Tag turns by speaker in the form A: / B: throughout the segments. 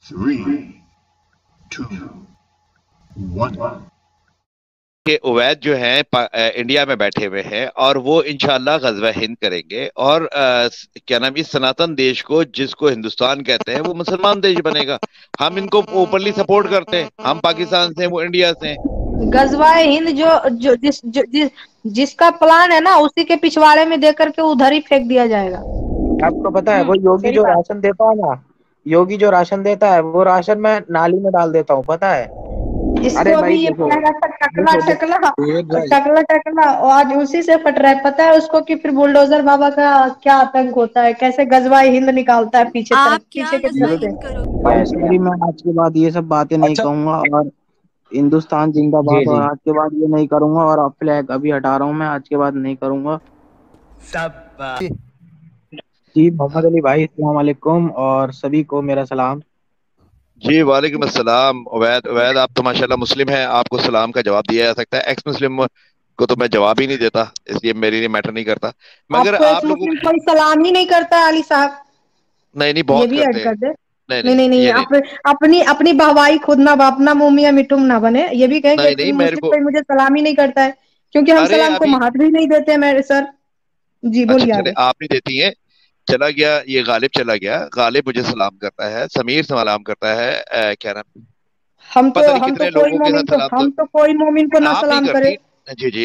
A: Three, two, one.
B: कि उवैद जो है इंडिया में बैठे हुए हैं और वो इंशाल्लाह गज़वा हिंद करेंगे और क्या नाम, इस सनातन देश को, जिसको हिंदुस्तान कहते हैं, वो मुसलमान देश बनेगा। हम इनको ओपनली सपोर्ट करते हैं। हम पाकिस्तान से हैं, वो इंडिया से हैं।
C: गज़वा हिंद जिसका प्लान है ना, उसी के पिछवाड़े में देख करके उधर ही फेंक दिया जाएगा।
D: आपको पता है वो योगी जो राशन देता है ना, योगी जो राशन देता है वो राशन मैं नाली में डाल देता हूँ, पता है।
C: जिसको भी ये टकला आज उसी से फट रहा है, पता है उसको कि फिर बुलडोजर बाबा का क्या आतंक होता है, कैसे गज़वा हिंद निकालता है पीछे के तरफ से।
D: मैं आज के बाद ये सब बातें नहीं कहूंगा और हिंदुस्तान जिंदाबाद, और आज के बाद ये नहीं करूंगा, और अब फ्लैग अभी हटा रहा हूँ, मैं आज के बाद नहीं करूंगा। जी मोहम्मद अली भाई, अस्सलाम वालेकुम और सभी को मेरा सलाम।
B: जी वालेकुम अस्सलाम। उवैद आप तो माशाल्लाह मुस्लिम हैं, आपको सलाम का जवाब दिया जा सकता है। एक्स मुस्लिम को तो मैं जवाब ही नहीं देता, इसलिए मेरे लिए मैटर नहीं करता। मगर आप लोगों को
C: कोई सलाम ही नहीं करता है अली साहब।
B: नहीं बहुत करते हैं।
C: नहीं अपनी बहवाई खुद ना, अपना मुंह मिट्टू ना बने। ये भी कहें कि कोई मुझे सलाम ही नहीं करता है, क्योंकि हम सलाम को महत्व ही नहीं देते मेरे सर। जी बोलिए।
B: आप नहीं देती हैं, चला गया ये गालिब, चला गया गालिब, मुझे सलाम करता है, समीर सलाम करता है, क्या नाम,
C: हम तो कोई मोमिन को ना सलाम करे।
B: जी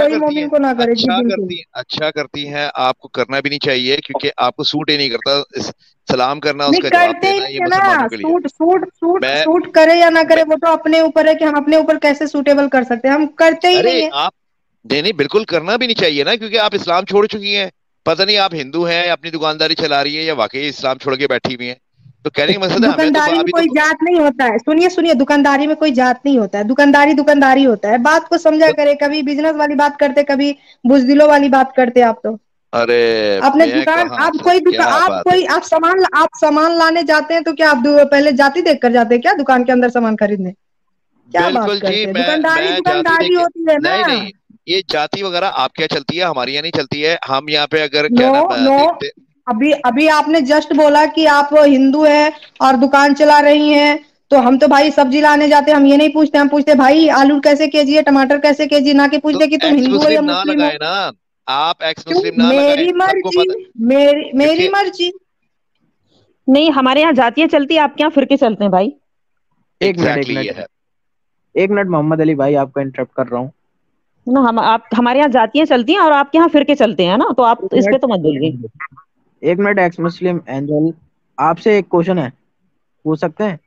B: अच्छा करती हैं। आपको करना भी नहीं चाहिए, क्योंकि आपको सूट ही नहीं करता सलाम करना, उसका जवाब देना। ये मुसलमानों के लिए
C: सूट करे या ना करे वो तो अपने ऊपर है कि हम अपने ऊपर कैसे सूटेबल कर सकते हैं। हम करते ही नहीं है।
B: आप नहीं बिल्कुल करना भी नहीं चाहिए ना, क्योंकि आप इस्लाम छोड़ चुकी हैं। पता नहीं आप हिंदू हैं, अपनी दुकानदारी चला रही है, या वाकई इस्लाम छोड़ के बैठी हुई हैं। तो कहने का मकसद है,
C: दुकानदारी में कोई जात नहीं होता है। सुनिए, दुकानदारी में कोई जात नहीं होता है। दुकानदारी होता है। बात को समझा करे, कभी बिजनेस वाली बात करते, कभी बुजदिलों वाली बात करते। आप तो
B: अरे
C: अपने दुकान, आप सामान लाने जाते हैं तो क्या आप पहले जाति देख कर जाते हैं क्या दुकान के अंदर सामान खरीदने? क्या बात करते हैं? दुकानदारी होती है ना।
B: नहीं, ये जाति वगैरह आपके यहाँ चलती है, हमारे यहाँ नहीं चलती है। हम यहाँ पे अगर
C: अभी आपने जस्ट बोला कि आप हिंदू हैं और दुकान चला रही हैं, तो हम तो भाई सब्जी लाने जाते हैं, हम ये नहीं पूछते। हम पूछते भाई आलू कैसे केजी है, टमाटर कैसे केजी, ना कि पूछते कि तुम हिंदू हो या मुस्लिम हो।
B: ना आप एक्स मुस्लिम ना
C: मेरी मर्जी
E: नहीं। हमारे यहाँ जातियां चलती है, आपके यहाँ फिरके चलते हैं भाई।
D: एक मिनट मोहम्मद अली भाई, आपको इंटरप्ट कर रहा हूँ
E: ना। हमारे यहाँ जातियां चलती हैं और आपके यहाँ फिरके चलते हैं ना, तो आप इस पे तो मत बोलिए।
D: एक मिनट एक्स मुस्लिम एंजल, आपसे एक क्वेश्चन है, पूछ सकते हैं?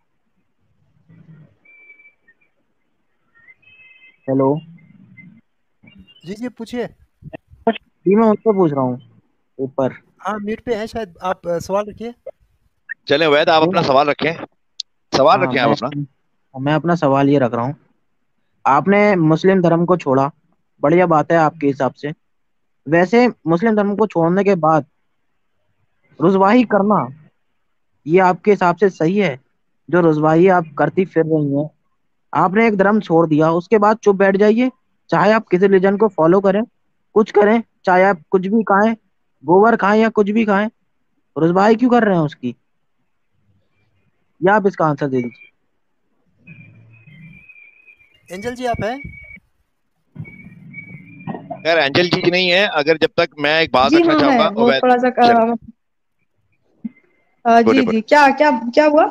D: हेलो
F: जी पूछिए।
D: जी मैं उनसे पूछ रहा हूँ ऊपर।
F: हाँ म्यूट पे है शायद, आप सवाल रखिए।
B: चले वैद, आप अपना सवाल रखें। आप अपना।
D: मैं अपना सवाल ये रख रहा हूँ, आपने मुस्लिम धर्म को छोड़ा, बढ़िया बात है आपके हिसाब से। वैसे मुस्लिम धर्म को छोड़ने के बाद रुसवाही करना, ये आपके हिसाब से सही है? जो रुसवाही आप करती फिर रही हैं, आपने एक धर्म छोड़ दिया, उसके बाद चुप बैठ जाइए, चाहे आप किसी रिलीजन को फॉलो करें, कुछ करें, चाहे आप कुछ भी खाएं, गोबर खाएं या कुछ भी खाएं, रुसवाही क्यों कर रहे हैं उसकी? या आप इसका आंसर दे दीजिए।
F: एंजल जी आप हैं?
B: यार एंजल जी नहीं है। अगर जब तक मैं एक बात रखना चाहूंगा,
C: थोड़ा सा जी क्या हुआ?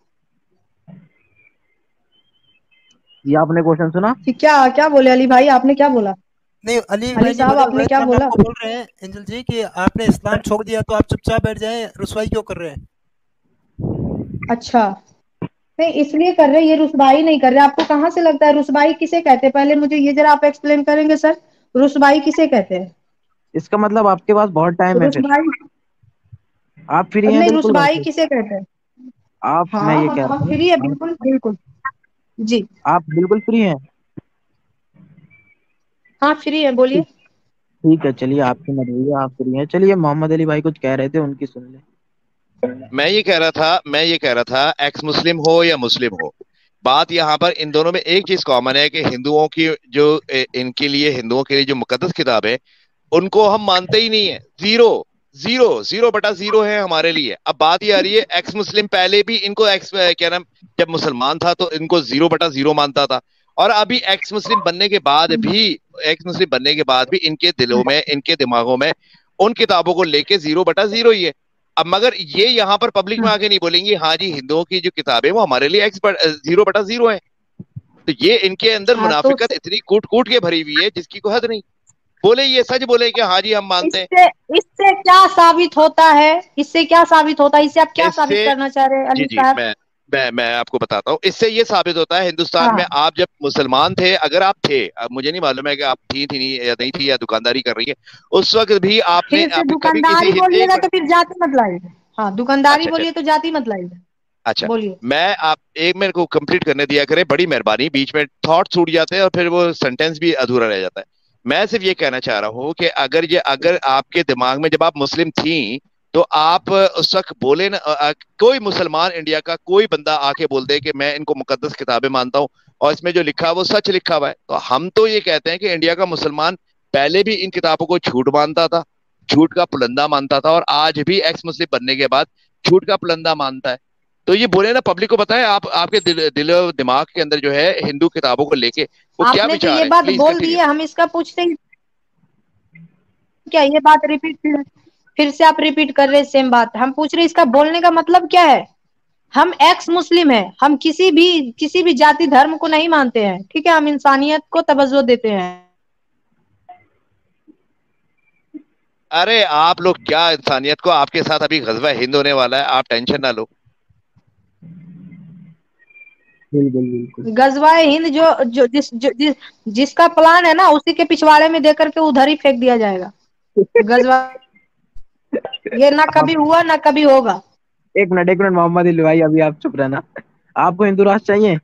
D: ये आपने क्वेश्चन सुना?
C: क्या बोले अली भाई, आपने क्या बोला?
F: नहीं अली
C: साहब आपने क्या बोला?
F: बोल रहे हैं एंजल जी कि आपने इस्लाम छोड़ दिया तो आप चुपचाप बैठ जाएं, रुसवाई क्यों कर रहे हैं?
C: अच्छा नहीं, इसलिए कर रहे, ये रुसवाई नहीं कर रहे। आपको कहाँ से लगता है? रुसवाई किसे कहते हैं? पहले मुझे ये जरा आप एक्सप्लेन करेंगे सर, रुसवाई किसे कहते हैं?
D: इसका मतलब आपके पास बहुत टाइम है, फिर आप फ्री हैं?
C: नहीं, रुसवाई किसे कहते हैं
D: आप? मैं ये कह रहा हूं
C: फ्री है, बिल्कुल जी।
D: आप बिल्कुल फ्री हैं?
C: हाँ फ्री है, बोलिए।
D: ठीक है, चलिए आपकी मर्जी है, आप फ्री हैं। चलिए मोहम्मद अली भाई कुछ कह रहे थे, उनकी सुन ले।
B: मैं ये कह रहा था एक्स मुस्लिम हो या मुस्लिम हो, बात यहाँ पर इन दोनों में एक चीज कॉमन है कि हिंदुओं की हिंदुओं के लिए जो मुकद्दस किताब है, उनको हम मानते ही नहीं है। जीरो 0/0 है हमारे लिए। अब बात ये आ रही है, एक्स मुस्लिम पहले भी इनको क्या नाम, जब मुसलमान था तो इनको 0/0 मानता था, और अभी एक्स मुस्लिम बनने के बाद भी इनके दिलों में, इनके दिमागों में उन किताबों को लेके 0/0 ही है। अब मगर ये यहाँ पर पब्लिक में आके नहीं बोलेंगे हाँ जी हिंदुओं की जो किताबें वो हमारे लिए 0/0 है। तो ये इनके अंदर मुनाफिकत इतनी कूट कूट के भरी हुई है जिसकी कोई हद नहीं। बोले ये सच बोले कि हाँ जी हम मानते हैं।
C: इससे क्या साबित होता है? इससे क्या साबित होता है? इससे आप क्या साबित करना चाह रहे हैं अली साहब?
B: मैं आपको बताता हूँ। इससे ये साबित होता है हिंदुस्तान में आप जब मुसलमान थे, अगर आप थे, अब मुझे नहीं मालूम है कि आप थी नहीं या नहीं थी या दुकानदारी कर रही है, उस वक्त भी आपने
C: दुकानदारी बोलिएगा तो फिर जाति मत लाइए। हाँ दुकानदारी बोलिए तो जाति मत लाइए।
B: अच्छा मैं आप एक मेरे को कंप्लीट करने दिया करें, बड़ी मेहरबानी। बीच में थॉट छूट जाते हैं और फिर वो सेंटेंस भी अधूरा रह जाता है। मैं सिर्फ ये कहना चाह रहा हूँ कि अगर आपके दिमाग में जब आप मुस्लिम थी तो आप उस वक्त बोले ना, कोई मुसलमान इंडिया का कोई बंदा आके बोल दे कि मैं इनको मुकद्दस किताबें मानता हूँ और इसमें जो लिखा है वो सच लिखा हुआ है, तो हम तो ये कहते हैं कि इंडिया का मुसलमान पहले भी इन किताबों को झूठ मानता था, झूठ का पुलंदा मानता था, और आज भी एक्स मुस्लिम बनने के बाद झूठ का पुलंदा मानता है। तो ये बोले ना पब्लिक को बताएं, आपके दिल दिमाग के अंदर जो है हिंदू किताबों को लेके वो क्या विचार है?
C: ये बात बोल दी है, हम इसका पूछते हैं क्या? ये बात रिपीट फिर से आप रिपीट कर रहे हैं सेम बात। हम पूछ रहे हैं इसका बोलने का मतलब क्या है? हम एक्स मुस्लिम हैं, हम किसी भी जाति धर्म को नहीं मानते हैं, ठीक है? हम इंसानियत को तवज्जो देते हैं।
B: अरे आप लोग क्या इंसानियत को, आपके साथ अभी गज़वा हिंद होने वाला है, आप टेंशन ना लो।
C: गज़वा हिंद जिसका प्लान है ना उसी के पिछवाड़े में देकर के उधर ही फेंक दिया जाएगा। गज़वा ये ना कभी हुआ ना कभी होगा।
D: एक मिनट मोहम्मद अली भाई, अभी आप चुप रहना। आपको हिंदू राष्ट्र चाहिए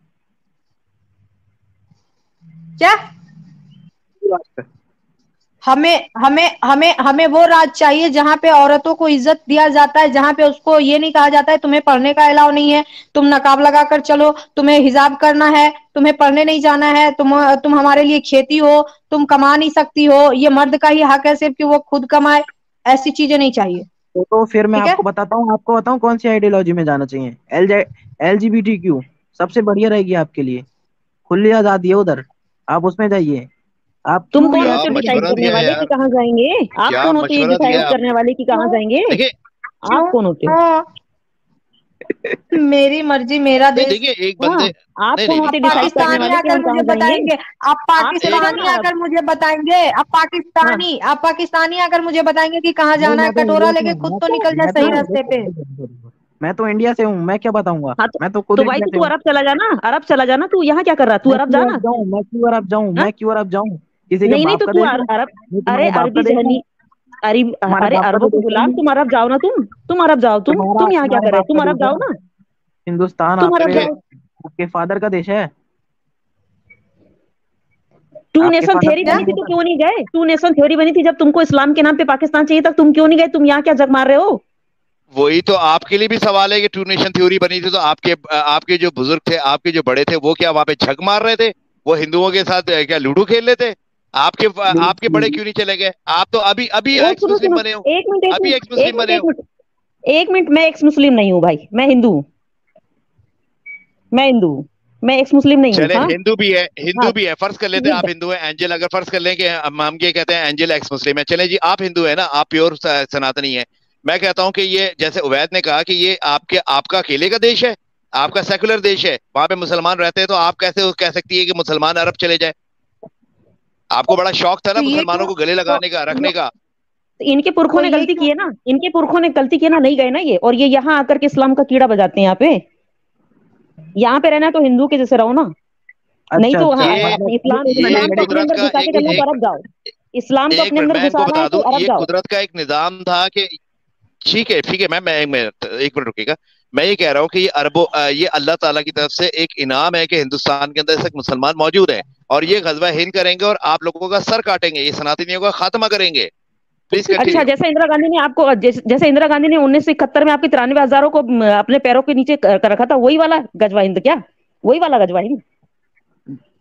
C: क्या? हमें वो राज चाहिए जहाँ पे औरतों को इज्जत दिया जाता है, जहाँ पे उसको ये नहीं कहा जाता है तुम्हें पढ़ने का अलाउ नहीं है, तुम नकाब लगा कर चलो, तुम्हें हिजाब करना है, तुम्हें पढ़ने नहीं जाना है, तुम हमारे लिए खेती हो, तुम कमा नहीं सकती हो, ये मर्द का ही हक है सिर्फ कि वो खुद कमाए। ऐसी चीजें नहीं चाहिए।
D: तो फिर मैं आपको बताऊं कौन सी आइडियोलॉजी में जाना चाहिए। LGBTQ सबसे बढ़िया रहेगी आपके लिए, खुली आजादी है उधर, आप उसमें जाइए। आप
E: तुम कौन होते डिसाइड करने वाले कि कहाँ जाएंगे? आप कौन होते डिसाइड करने वाले कि कहाँ जाएंगे? आप कौन होते हो?
C: मेरी मर्जी मेरा देश।
B: देखिए एक बंदे
E: आप कौन होते डिसाइड करने वाले कि हम कहाँ जाएंगे?
C: आप पाकिस्तानी अगर मुझे बताएंगे, आप पाकिस्तानी अगर मुझे बताएंगे कि कहाँ जाना है, कटोरा लेके खुद तो निकल जाए सही रास्ते पे।
D: मैं तो इंडिया से हूँ, मैं क्या बताऊंगा? मैं तो खुद।
E: तो भाई तू अरब चला जाना, अरब चला जाना। तू यहाँ क्या कर रहा है? तू अरब जाना।
D: मैं क्यों अरब जाऊँ? किसी
E: नहीं नहीं, तो तू अरब, अरे अरबी जहनी, अरे अरबों को बुला, तुम अरब जाओ ना, तुम अरब जाओ, तुम यहाँ क्या कर रहे हो? तुम अरब जाओ ना।
D: हिंदुस्तान आपके फादर का देश है।
E: टू नेशन थ्योरी बनी थी तो क्यों नहीं गए? टू नेशन थ्योरी बनी थी जब तुमको इस्लाम के नाम पे पाकिस्तान चाहिए था, तुम क्यों नहीं गए? तुम यहाँ क्या जग मार रहे हो?
B: वही तो आपके लिए भी सवाल है कि टू नेशन थ्योरी बनी थी तो आपके जो बुजुर्ग थे, आपके जो बड़े थे, वो क्या वहां पे झक मार रहे थे? वो हिंदुओं के साथ क्या लूडो खेल रहे थे? आपके बड़े क्यों नहीं चले गए? आप तो अभी एक्स मुस्लिम बने हो। अभी एक्स मुस्लिम बने हो।
E: एक मिनट, मैं एक्स मुस्लिम नहीं हूँ भाई, मैं हिंदू हूँ, मैं एक्स मुस्लिम नहीं हूँ।
B: चले हिंदू भी है, फर्ज कर लेते हैं आप हिंदू हैं। एंजल, अगर फर्ज कर लें कि हम ये कहते हैं एंजल एक्स मुस्लिम है, चले जी आप हिंदू है ना, आप प्योर सनातनी है। मैं कहता हूं कि ये जैसे उवैद ने कहा कि ये आपका अकेले का देश है, आपका सेकुलर देश है, वहां पे मुसलमान रहते हैं, तो आप कैसे कह सकती है कि मुसलमान अरब चले जाए? आपको बड़ा शौक था ना मुसलमानों को गले लगाने का, रखने का।
E: इनके पुरखों ने गलती की है ना, इनके पुरखों ने गलती की ना, नहीं गए ना ये, और ये यहाँ आकर के इस्लाम का कीड़ा बजाते हैं। यहाँ पे रहना तो हिंदू के जैसे रहो ना। नहीं तो इस्लाम अरब जाओ, इस्लाम को अपने अंदर घुसाना है तो अरब जाओ।
B: कुदरत का एक निजाम था कि ठीक है मैं एक मिनट रुकिएगा। मैं ये कह रहा हूँ कि ये अल्लाह ताला की तरफ से एक इनाम है कि हिंदुस्तान के अंदर तक मुसलमान मौजूद हैं और ये गज़वा हिंद करेंगे और आप लोगों का सर काटेंगे, ये सनातनियों का खात्मा करेंगे।
E: अच्छा, जैसे इंदिरा गांधी ने 1971 में आपके 93,000 को अपने पैरों के नीचे कर रखा था, वही वाला गज़वा हिंद क्या? वही वाला गज़वा हिंद?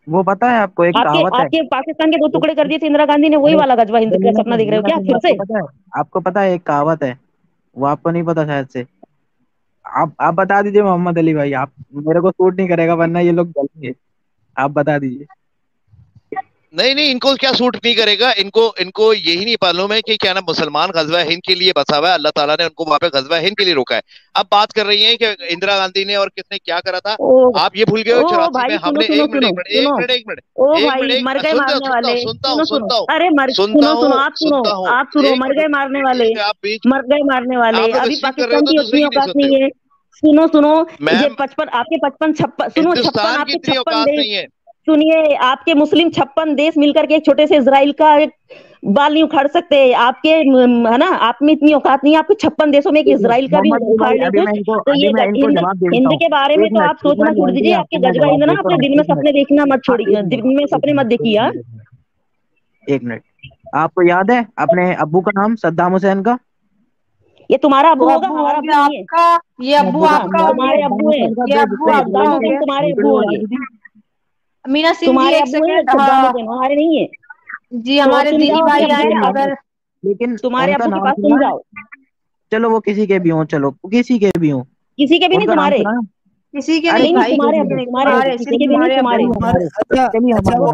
D: वो पता है आपको, एक
E: आपके
D: कहावत है।
E: आपके पाकिस्तान के 2 टुकड़े कर दिए थे इंदिरा गांधी ने, वही वाला गजवा हिंद का सपना देख रहे हो क्या फिर से?
D: आपको पता है एक कहावत है, वो आपको नहीं पता शायद से। आप बता दीजिए मोहम्मद अली भाई, आप, मेरे को सूट नहीं करेगा वरना ये लोग जलेंगे। आप बता दीजिए।
B: नहीं नहीं, इनको क्या सूट नहीं करेगा, इनको इनको यही नहीं मालूम है कि क्या ना मुसलमान गजवा हिंद के लिए बसा हुआ है, अल्लाह ताला ने उनको वहां पे गजवा हिंद के लिए रोका है। अब बात कर रही हैं कि इंदिरा गांधी ने और किसने क्या करा था। आप ये भूल गए हो 84 में हमने, एक मिनट
E: ओ भाई, मर गए मारने वाले, सुनो अरे सुनो आप सुनो, मर गए मारने वाले, मर गए मारने वाले, अभी पाकिस्तान की उतनी औकात नहीं है। सुनो ये 55 आपके 55 सुनो 56 आपके 56 देश, सुनिए आपके मुस्लिम 56 देश मिलकर के एक छोटे से इजराइल का एक बाल नहीं उखाड़ सकते आपके, है ना? आप में इतनी औकात नहीं है, आपके 56 देशों में एक इजराइल का भी उखाड़ लेंगे। तो ये हिंद के बारे में तो आप सोचना छोड़ दीजिए, आपके गजवा हिंद ना अपने दिन में सपने देखना मत छोड़िए, दिन में सपने मत देखिए।
D: 1 मिनट, आपको याद है अपने अब्बू का नाम सद्दाम हुसैन का?
E: ये तुम्हारा अब्बू होगा, हमारा अब्बू नहीं है।
C: ये अब्बू आपका,
E: हमारे अब्बू है,
C: ये अब्बू आपका हो गया,
E: तुम्हारे अब्बू होंगे,
C: मीना सिंह जी
E: तुम्हारे
C: एक
E: अब्बू है,
C: सेकंड।
E: हमारे नहीं है
C: जी हमारे दीदी भाई आए, अगर
D: लेकिन
E: तुम्हारे अब्बू के पास तुम जाओ,
D: चलो वो किसी के भी हो, चलो किसी के भी हो,
E: किसी के भी नहीं, तुम्हारे
C: किसी के
E: नहीं,
C: भाई,
E: तुम्हारे तुम्हारे किसी के भी नहीं, तुम्हारे
D: चलिए हमारे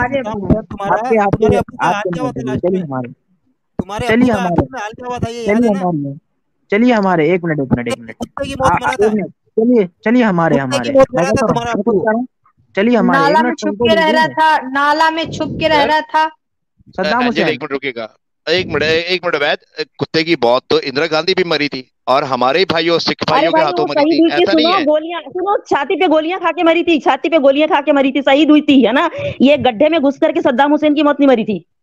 D: चलिए हमारे 1 मिनट चलिए हमारे चलिए हमारे
C: नाला में छुप के रह रहा था, नाला में छुप के रह रहा था
B: सद्दाम हुसैन। 1 मिनट रुकेगा, 1 मिनट वैद, कुत्ते की मौत तो इंदिरा गांधी भी मरी थी और हमारे ही भाइयों सिख भाइयों के हाथों मरी थी, ऐसा नहीं है।
E: गोलियां सुनो, छाती पे गोलियां खा के मरी थी, छाती पे गोलियां खा के मरी थी, शहीद हुई थी, है ना? ये गड्ढे में घुस करके सद्दाम हुसैन की मौत नहीं मरी थी।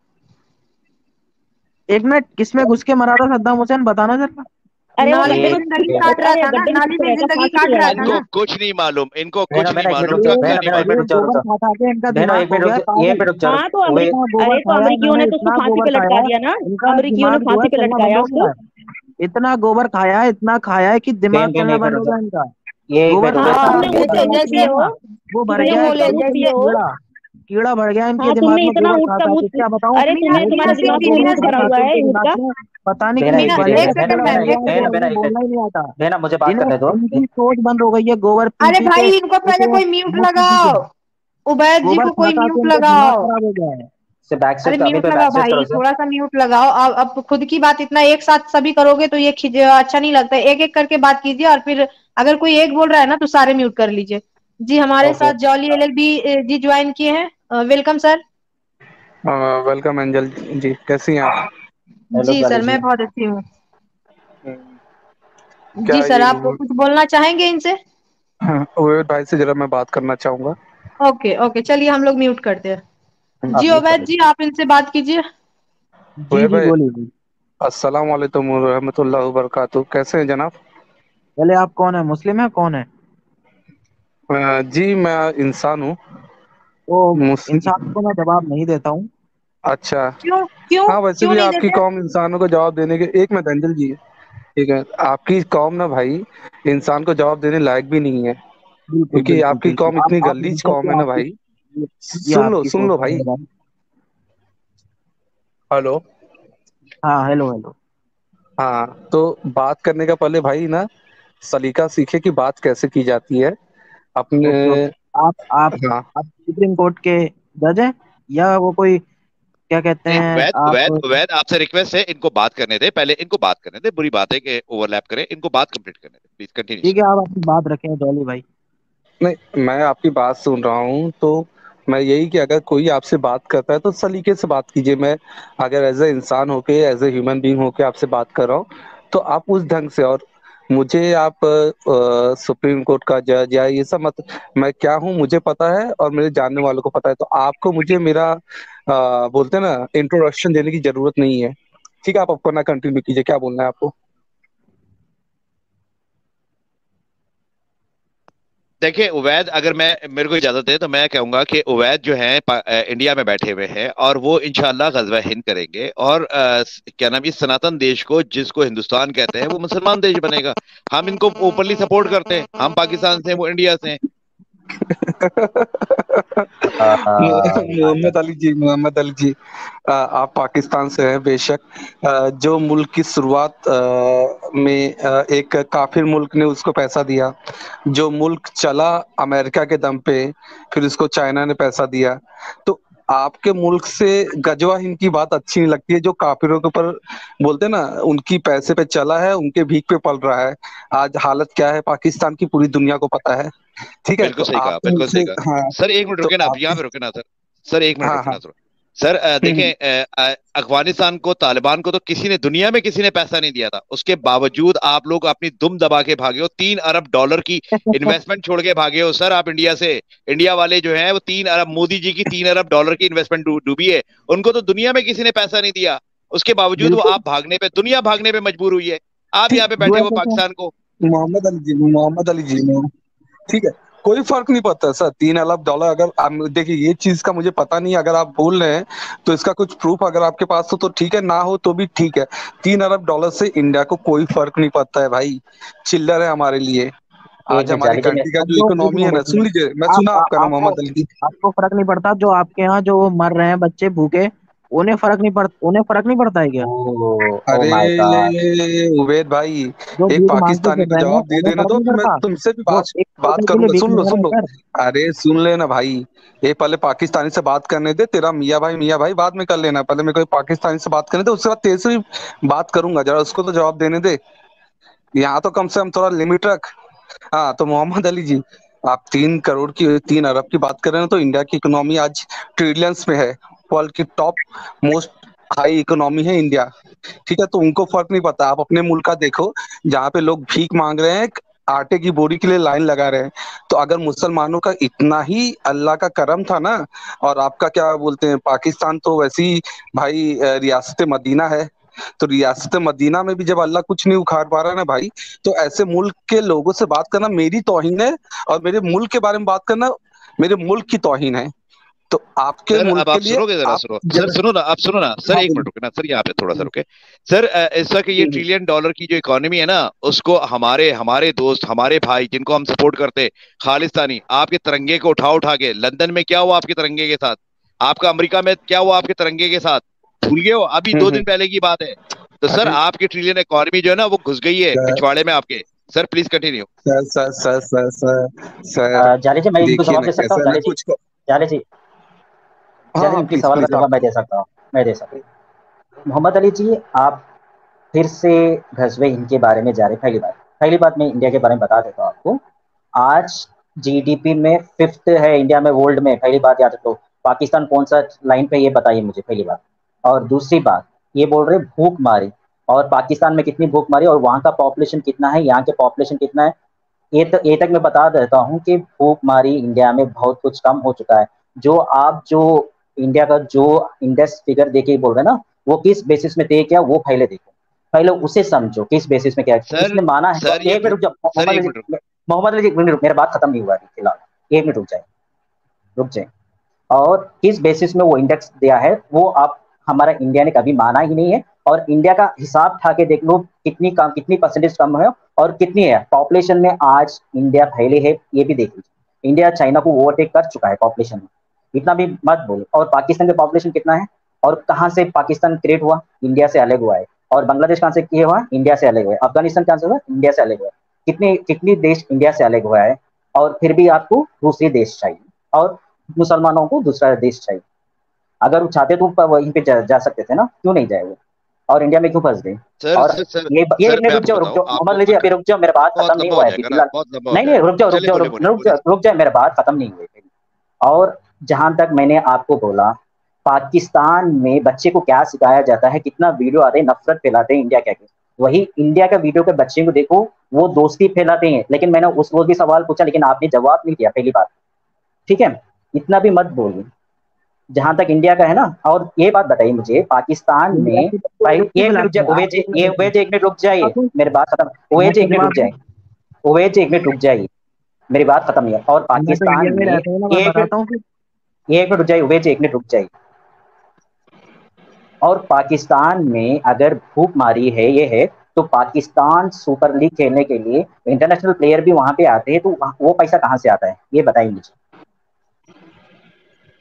D: 1 मिनट, किसमें घुस के मरा था सद्दाम हुसैन, बताना जरा।
E: अरे वो
C: जिंदगी काट रहा था ना, नाली में जिंदगी काट रहा था ना।
B: कुछ नहीं मालूम, इनको कुछ नहीं मालूम।
E: हाँ तो अमेरिकियों ने तो उसको फांसी पे लटका दिया ना, अमेरिकियों ने फांसी पे लटकाया उसको।
D: इतना गोबर खाया है, इतना खाया है कि दिमाग चलना बंद हो गया इनका।
C: जैसे
D: वो भर गया, कीड़ा भर गया इनके दिमाग में।
E: इतना क्या बताऊं? अरे तुम्हारे दिमाग में ऊँट भरा हुआ है इनका,
D: पता नहीं
G: देना, मुझे बात करने दो।
D: इनकी सोच बंद हो गई है गोबर।
C: अरे भाई इनको पहले कोई म्यूट लगाओ, उबैद जी को कोई म्यूट लगाओ। अरे म्यूट लगाओ भाई, थोड़ा सा म्यूट लगाओ। अब खुद की बात इतना एक साथ सभी करोगे तो ये अच्छा नहीं लगता। एक एक करके बात कीजिए और फिर अगर कोई एक बोल रहा है ना तो सारे म्यूट कर लीजिए। जी हमारे साथ जॉली LLB जी ज्वाइन किए हैं, welcome sir.
H: Welcome Angel ji, कैसी हैं आप?
C: जी सर मैं बहुत अच्छी हूँ। जी सर आप कुछ बोलना चाहेंगे इनसे?
H: उबैद भाई से जरा मैं बात करना चाहूंगा।
C: ओके चलिए हम लोग म्यूट करते हैं। जी उबैद जी आप इनसे बात कीजिए।
H: अस्सलाम वालेकुम व रहमतुल्लाहि व बरकातहू, कैसे हैं जनाब?
D: पहले आप कौन है, मुस्लिम है कौन है?
H: जी मैं इंसान हूँ।
D: इंसान को मैं जवाब नहीं देता हूँ।
H: अच्छा
C: क्यों?
H: हाँ वैसे भी आपकी कौम इंसानों को जवाब देने के, एक मिनट अंजल जी, ठीक है, आपकी कौम ना भाई इंसान को जवाब देने लायक भी नहीं है, क्योंकि आपकी कौम इतनी गलीज कौम है ना भाई। सुन लो भाई। हेलो।
D: हाँ हेलो।
H: हाँ तो बात करने का पहले भाई ना सलीका सीखे कि बात कैसे की जाती है अपने।
D: आप सुप्रीम कोर्ट के जज हैं या वो कोई क्या कहते हैं?
B: वैद आपसे रिक्वेस्ट है, इनको बात करने दे, पहले इनको बात करने दे। बुरी बात है कि ओवरलैप करें, इनको बात कंप्लीट करने दे, प्लीज कंटिन्यू।
D: ठीक है आप अपनी बात रखें जॉली भाई।
H: नहीं मैं आपकी बात सुन रहा हूँ, तो मैं यही कि अगर कोई आपसे बात करता है तो सलीके से बात कीजिए। मैं अगर एज ए इंसान होके, एज ए ह्यूमन बीइंग होके आपसे बात कर रहा हूँ तो आप उस ढंग से, और मुझे आप सुप्रीम कोर्ट का जज या ये सब मत, मैं क्या हूँ मुझे पता है और मेरे जानने वालों को पता है, तो आपको मुझे मेरा बोलते हैं ना इंट्रोडक्शन देने की जरूरत नहीं है। ठीक है आप अपना कंटिन्यू कीजिए, क्या बोलना है आपको?
B: देखिए उवैद, अगर मेरे को इजाजत है तो मैं कहूंगा कि उवैद जो है इंडिया में बैठे हुए हैं और वो इंशाल्लाह गजवा हिंद करेंगे और क्या नाम, इस सनातन देश को, जिसको हिंदुस्तान कहते हैं, वो मुसलमान देश बनेगा। हम इनको ओपनली सपोर्ट करते हैं, हम पाकिस्तान से, वो इंडिया से हैं।
H: मोहम्मद अली जी, आप पाकिस्तान से हैं बेशक। जो मुल्क की शुरुआत में एक काफिर मुल्क ने उसको पैसा दिया, जो मुल्क चला अमेरिका के दम पे, फिर उसको चाइना ने पैसा दिया। तो आपके मुल्क से गजवा हिंद की बात अच्छी नहीं लगती है, जो काफिरों के ऊपर बोलते हैं ना, उनकी पैसे पे चला है, उनके भीख पे पल रहा है। आज हालत क्या है पाकिस्तान की पूरी दुनिया को पता है। ठीक है, तो
B: बिल्कुल सही कहा,
H: आपके
B: बिल्कुल
H: मुल्क से,
B: सही कहा।
H: हाँ,
B: सर एक मिनट
H: तो
B: रुके ना, आप यहाँ
H: आपकी,
B: पे रुके ना सर। सर एक मिनट
H: हाँ
B: रुके
H: हाँ,
B: ना सर। सर देखें, अफगानिस्तान को, तालिबान को तो किसी ने, दुनिया में किसी ने पैसा नहीं दिया था। उसके बावजूद आप लोग अपनी दुम दबा के भागे हो, $3 अरब की इन्वेस्टमेंट छोड़ के भागे हो सर आप इंडिया से। इंडिया वाले जो हैं वो 3 अरब, मोदी जी की $3 अरब की इन्वेस्टमेंट डूबी है। उनको तो दुनिया में किसी ने पैसा नहीं दिया। उसके बावजूद वो
D: बिल्कुल
B: आप भागने पे, दुनिया भागने पे मजबूर हुई है। आप
H: ठीक,
B: यहाँ पे बैठे हो
D: यूएसए
B: पाकिस्तान को।
H: मोहम्मद अली जी, ठीक है, कोई फर्क नहीं पड़ता सर। $3 अरब, अगर देखिए, ये चीज का मुझे पता नहीं, अगर आप बोल रहे हैं तो इसका कुछ प्रूफ अगर आपके पास हो तो ठीक है, ना हो तो भी ठीक है। $3 अरब से इंडिया को कोई फर्क नहीं पड़ता है भाई, चिल्लर है हमारे लिए।
G: एक
H: आज
G: मिनट
H: हमारी
G: जाने दीजिए।
H: कंट्री का
D: अब
H: जो
D: जो एक
H: इकोनॉमी है ना,
D: मिनट
H: सुन
D: में
H: लीजिए, मैं
D: आप
H: सुना आपका ना
D: आपको
H: मोहम्मद अली जी।
D: आपको फर्क नहीं पड़ता, जो आपके यहाँ जो मर रहे हैं बच्चे भूखे, उन्हें फर्क नहीं पड़ता है क्या?
G: ओ
H: अरे
G: माय गॉड।
H: उबैद भाई,
D: जो
H: एक
D: भीख मांगते
H: पाकिस्तानी
D: फिर
H: को
D: रहे हैं
H: जवाब दे
D: उन्हें
H: देने
D: फर्क
H: दो,
D: नहीं
H: फिर मैं
D: पड़ता?
H: तुमसे भी
D: जो
H: बात
D: एक
H: बात
D: रुपए के लिए
H: करूंगा।
D: भीख मांग
H: सुन
D: रहे
H: लो।
D: हैं सर।
H: अरे सुन लेना भाई, ये पहले पाकिस्तानी से बात करने दे। तेरा मियाँ भाई बाद में कर लेना, पहले मेरे को पाकिस्तानी से बात करने दे, उसके बाद तेरे से भी बात करूंगा। जरा उसको तो जवाब देने दे, यहाँ तो कम से कम थोड़ा लिमिट रख। हाँ, तो मोहम्मद अली जी, आप 3 करोड़ की, 3 अरब की बात कर रहे हैं, तो इंडिया की इकोनॉमी आज ट्रिलियंस में है। वर्ल्ड की टॉप मोस्ट हाई इकोनॉमी है इंडिया। ठीक है, तो उनको फर्क नहीं पता। आप अपने मुल्क का देखो, जहाँ पे लोग भीख मांग रहे हैं, आटे की बोरी के लिए लाइन लगा रहे हैं। तो अगर मुसलमानों का इतना ही अल्लाह का करम था ना, और आपका क्या बोलते हैं, पाकिस्तान तो वैसे ही भाई रियासत मदीना है, तो रियासत मदीना में भी जब अल्लाह कुछ नहीं उखाड़ पा रहा है ना भाई, तो ऐसे मुल्क के लोगों से बात करना मेरी तौहीन है, और मेरे मुल्क के बारे में बात करना मेरे मुल्क की तौहीन है। तो आपके
B: सर
H: मुल्क
B: अब
H: के
B: आप
H: लिए
B: सुनोगे, जरा
H: आप
B: सुनो सर,
H: जरा,
B: सुनो ना, आप सुनो ना सर,
H: हाँ
B: एक मिनट
H: बोलिए।
B: रुके ना सर, यहाँ पे थोड़ा सा रुके। सर इस वक्त ये $1 ट्रिलियन की जो इकोनॉमी है ना, उसको हमारे हमारे दोस्त, हमारे भाई जिनको हम सपोर्ट करते, खालिस्तानी, आपके तिरंगे को उठा उठा के, लंदन में क्या हुआ आपके तिरंगे के साथ, आपका अमेरिका में क्या हुआ आपके तिरंगे के साथ, भूल गए हो? अभी 2 दिन
H: हम्म।
B: पहले की बात है। तो सर
H: अरे
B: आपकी ट्रिलियन इकोनॉमी जो है ना, वो घुस गई है पिछवाड़े में आपके। Sir please continue.
H: सर
G: जाले जी, मैं इनको
H: देखिए
G: जवाब
H: ना,
G: दे सकता
H: कैसा
G: हूँ?
H: है ना
G: जाले जी,
H: कुछ को,
G: जाले जी,
H: हाँ
G: जाले
H: हाँ,
G: इनके
H: प्लीज
G: सवाल का
H: प्लीज
G: जवाब
H: आप
G: मैं दे सकता हूँ, मैं दे सकता हूँ। मोहम्मद अली जी, आप फिर से गजवे हिंद के बारे में जा रहे। पहली बात मैं इंडिया के बारे में बता देता हूँ आपको। आज जीडीपी में 5th है इंडिया में, वर्ल्ड में। पहली बात याद रखो। पाकिस्तान कौन सा लाइन पे, ये बताइए मुझे, पहली बात। और दूसरी बात, ये बोल रहे भूख मारी, और पाकिस्तान में कितनी भूख मारी, और वहाँ का पॉपुलेशन कितना है, यहाँ के पॉपुलेशन कितना है। ये तक मैं बता देता हूँ कि भूखमारी इंडिया में बहुत कुछ कम हो चुका है। जो इंडिया का जो इंडेक्स फिगर देके बोल रहे हैं ना, वो किस बेसिस में तय किया, वो पहले देखो, पहले उसे समझो, किस बेसिस में क्या है।
B: सर
G: किसने माना है?
B: सर ये
G: एक मिनट रुक जाओ
B: सर
G: मोहम्मद
B: एक
G: अली,
B: मिनट रुको।
G: मोहम्मद अली, एक मिनट, मेरा बात खत्म नहीं हुआ अभी फिलहाल, 1 मिनट रुक जाए। और किस बेसिस में वो इंडेक्स दिया है, वो आप, हमारा इंडिया ने कभी माना ही नहीं है। और इंडिया का हिसाब उठा के देख लो, कितनी परसेंटेज कम है और कितनी है पॉपुलेशन में। आज इंडिया पहले है, ये भी देख लीजिए। इंडिया चाइना को ओवरटेक कर चुका है पॉपुलेशन में, इतना भी मत बोलो। और पाकिस्तान का पॉपुलेशन कितना है, और कहाँ से पाकिस्तान क्रिएट हुआ? इंडिया से अलग हुआ है। और बांग्लादेश कहाँ से किया हुआ? इंडिया से अलग हुआ है। अफगानिस्तान कहाँ से हुआ? इंडिया से अलग हुआ है। कितनी देश इंडिया से अलग हुआ है, और फिर भी आपको दूसरे देश चाहिए, और मुसलमानों को दूसरा देश चाहिए। अगर वो चाहते तो वहीं पे जा सकते थे ना, क्यों नहीं जाए वो? और इंडिया में क्यों फंस गए?
B: सर
G: और
B: सर सर
G: ये
B: सर
G: एक मिनट,
B: मैं
G: रुक
B: आपको
G: जाओ
B: बताऊं,
G: मोहम्मद
B: आपको
G: लीजिए, अभी रुक जाओ, मेरा बात
B: बहुत
G: खत्म नहीं
B: लंबा हो
G: हुआ है अभी
B: जाएगा ना,
G: फिलहाल।
B: बहुत लंबा हो
G: नहीं,
B: जाएगा।
G: रुक जाओ,
B: चलिए बोले बोले बोले।
G: रुक जाए, मेरा बात खत्म नहीं हुई। और जहां तक मैंने आपको बोला, पाकिस्तान में बच्चे को क्या सिखाया जाता है, कितना वीडियो आते हैं, नफरत फैलाते हैं इंडिया के। वही इंडिया का वीडियो के बच्चे को देखो, वो दोस्ती फैलाते हैं। लेकिन मैंने उस रोज भी सवाल पूछा, लेकिन आपने जवाब नहीं दिया, पहली बात। ठीक है, इतना भी मत बोलिए। जहां तक इंडिया का है ना, और ये बात बताइए मुझे, पाकिस्तान
D: इंडिया
G: में
D: की तो
G: एक
D: एक ही
G: मिनट रुक जाए,
D: बुलाते हैं, आप एक मिनट रुकिए।
G: एक मिनट रुक जाइए,
D: सुन,
G: मेरी बात खत्म।
D: मैं
G: ओवेज
D: तो
G: एक मिनट रुक
D: जवाब दूं।
G: जाए, ओवेज एक मिनट रुक जाइए, मेरी बात खत्म नहीं है। और
D: मैं तो इंडिया
G: पाकिस्तान
D: में
G: में
D: रहता हूँ ना, मैं
G: एक मिनट,
D: बताता हूँ फिर।
G: एक मिनट रुक जाइए, ओवेज एक मिनट रुक जाइए। और पाकिस्तान में अगर भूख मारी है, ये है, तो पाकिस्तान सुपर लीग खेलने के लिए इंटरनेशनल प्लेयर भी वहां पे आते हैं, तो वो पैसा कहाँ से आता है, ये बताइए मुझे।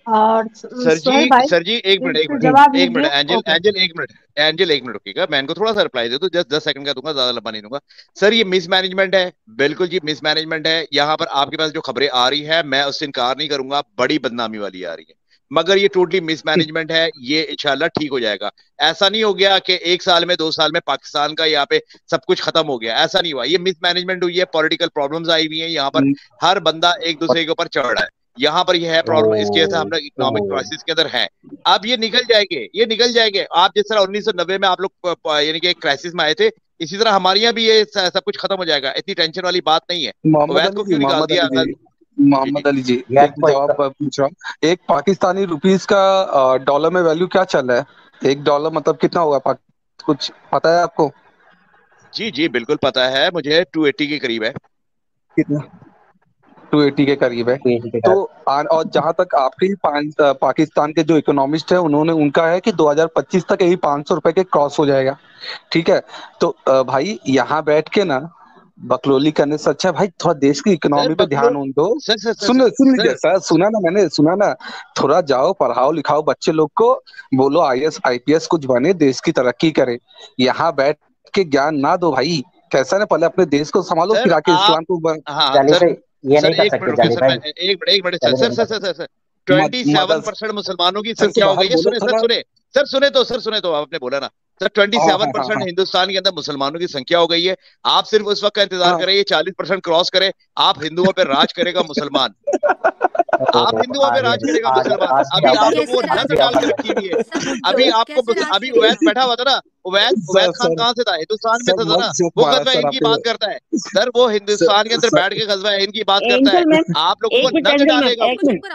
C: और
B: सर
C: सोहेल
B: जी
C: भाई
B: सर जी एक मिनट एक
C: इसको
B: मिनट
C: जवाब
B: एक मिनट
C: दीजिए।
B: एंजल
C: ओके,
B: एंजल एक मिनट एंजल एक मिनट रुकिएगा, मैं इनको थोड़ा सा रिप्लाई दे दूं, जस्ट 10 सेकंड का दूंगा, ज्यादा लंबा नहीं दूंगा। सर ये मिसमैनेजमेंट है, बिल्कुल जी मिसमैनेजमेंट है। यहाँ पर आपके पास जो खबरें आ रही है मैं उससे इनकार नहीं करूंगा, बड़ी बदनामी वाली आ रही है, मगर ये टोटली मिसमैनेजमेंट है। ये इंशाल्लाह ठीक हो जाएगा। ऐसा नहीं हो गया कि 1 साल में 2 साल में पाकिस्तान का यहाँ पे सब कुछ खत्म हो गया, ऐसा नहीं हुआ। ये मिसमैनेजमेंट हुई है, पॉलिटिकल प्रॉब्लम्स आई हुई है यहाँ पर, हर बंदा एक दूसरे के ऊपर चढ़ रहा है। यहाँ पर यह है प्रॉब्लम, इसकी वजह से हम लोग इकोनॉमिक क्राइसिस के अंदर हैं। अब ये निकल जाएंगे, ये निकल जाएंगे। आप जिस तरह 1990 में आप लोग यानी कि क्राइसिस में आए थे, इसी तरह हमारे यहाँ भी ये सब कुछ खत्म हो जाएगा, इतनी टेंशन वाली बात नहीं है। अवैध को क्यों निकाल दिया? अगर
H: मोहम्मद अली जी एक जवाब पूछ रहा हूँ। एक पाकिस्तानी रुपीस का डॉलर में वैल्यू क्या चल रहा है? $1 मतलब कितना होगा? कुछ पता है आपको?
B: जी जी बिल्कुल पता है मुझे, 280 के करीब है।
H: कितना? 280 के करीब है। तो और जहां तक आपके पाकिस्तान के जो इकोनॉमिस्ट है उन्होंने उनका है कि 2025 तक यही 500 रुपए के क्रॉस हो जाएगा। ठीक है, तो भाई यहाँ बैठ के ना बकलोली करने से अच्छा है भाई थोड़ा देश की इकोनॉमी पे ध्यान दो। सुन लीजिए सर, सुना ना, मैंने सुना ना, थोड़ा जाओ पढ़ाओ लिखाओ बच्चे लोग को, बोलो IAS IPS कुछ बने, देश की तरक्की करे। यहाँ बैठ के ज्ञान ना दो भाई, कैसा ना, पहले अपने देश को संभालो फिर आके इस्लाम को।
G: ये नहीं कर सकते जानी भाई।
B: एक मिनट सर 27% मुसलमानों की संख्या हो गई है। सुने तो आपने बोला ना सर, 27% हिंदुस्तान के अंदर मुसलमानों की संख्या हो गई है। आप सिर्फ उस वक्त का इंतजार करें, ये 40% क्रॉस करे, आप हिंदुओं पे राज करेगा मुसलमान। आप हिंदुओं पे राज करेगा मुसलमान। अभी आप लोग वो नस्ल डाल के रखी हुई है। अभी आपको अभी उवैद बैठा हुआ था ना, उवैद खान कहाँ से था? हिंदुस्तान में था ना। वो गजवा हिंद की बात करता है सर, वो हिंदुस्तान के अंदर बैठ के गजवा हिंद की बात करता है। आप लोग को नस्ल डालेगा।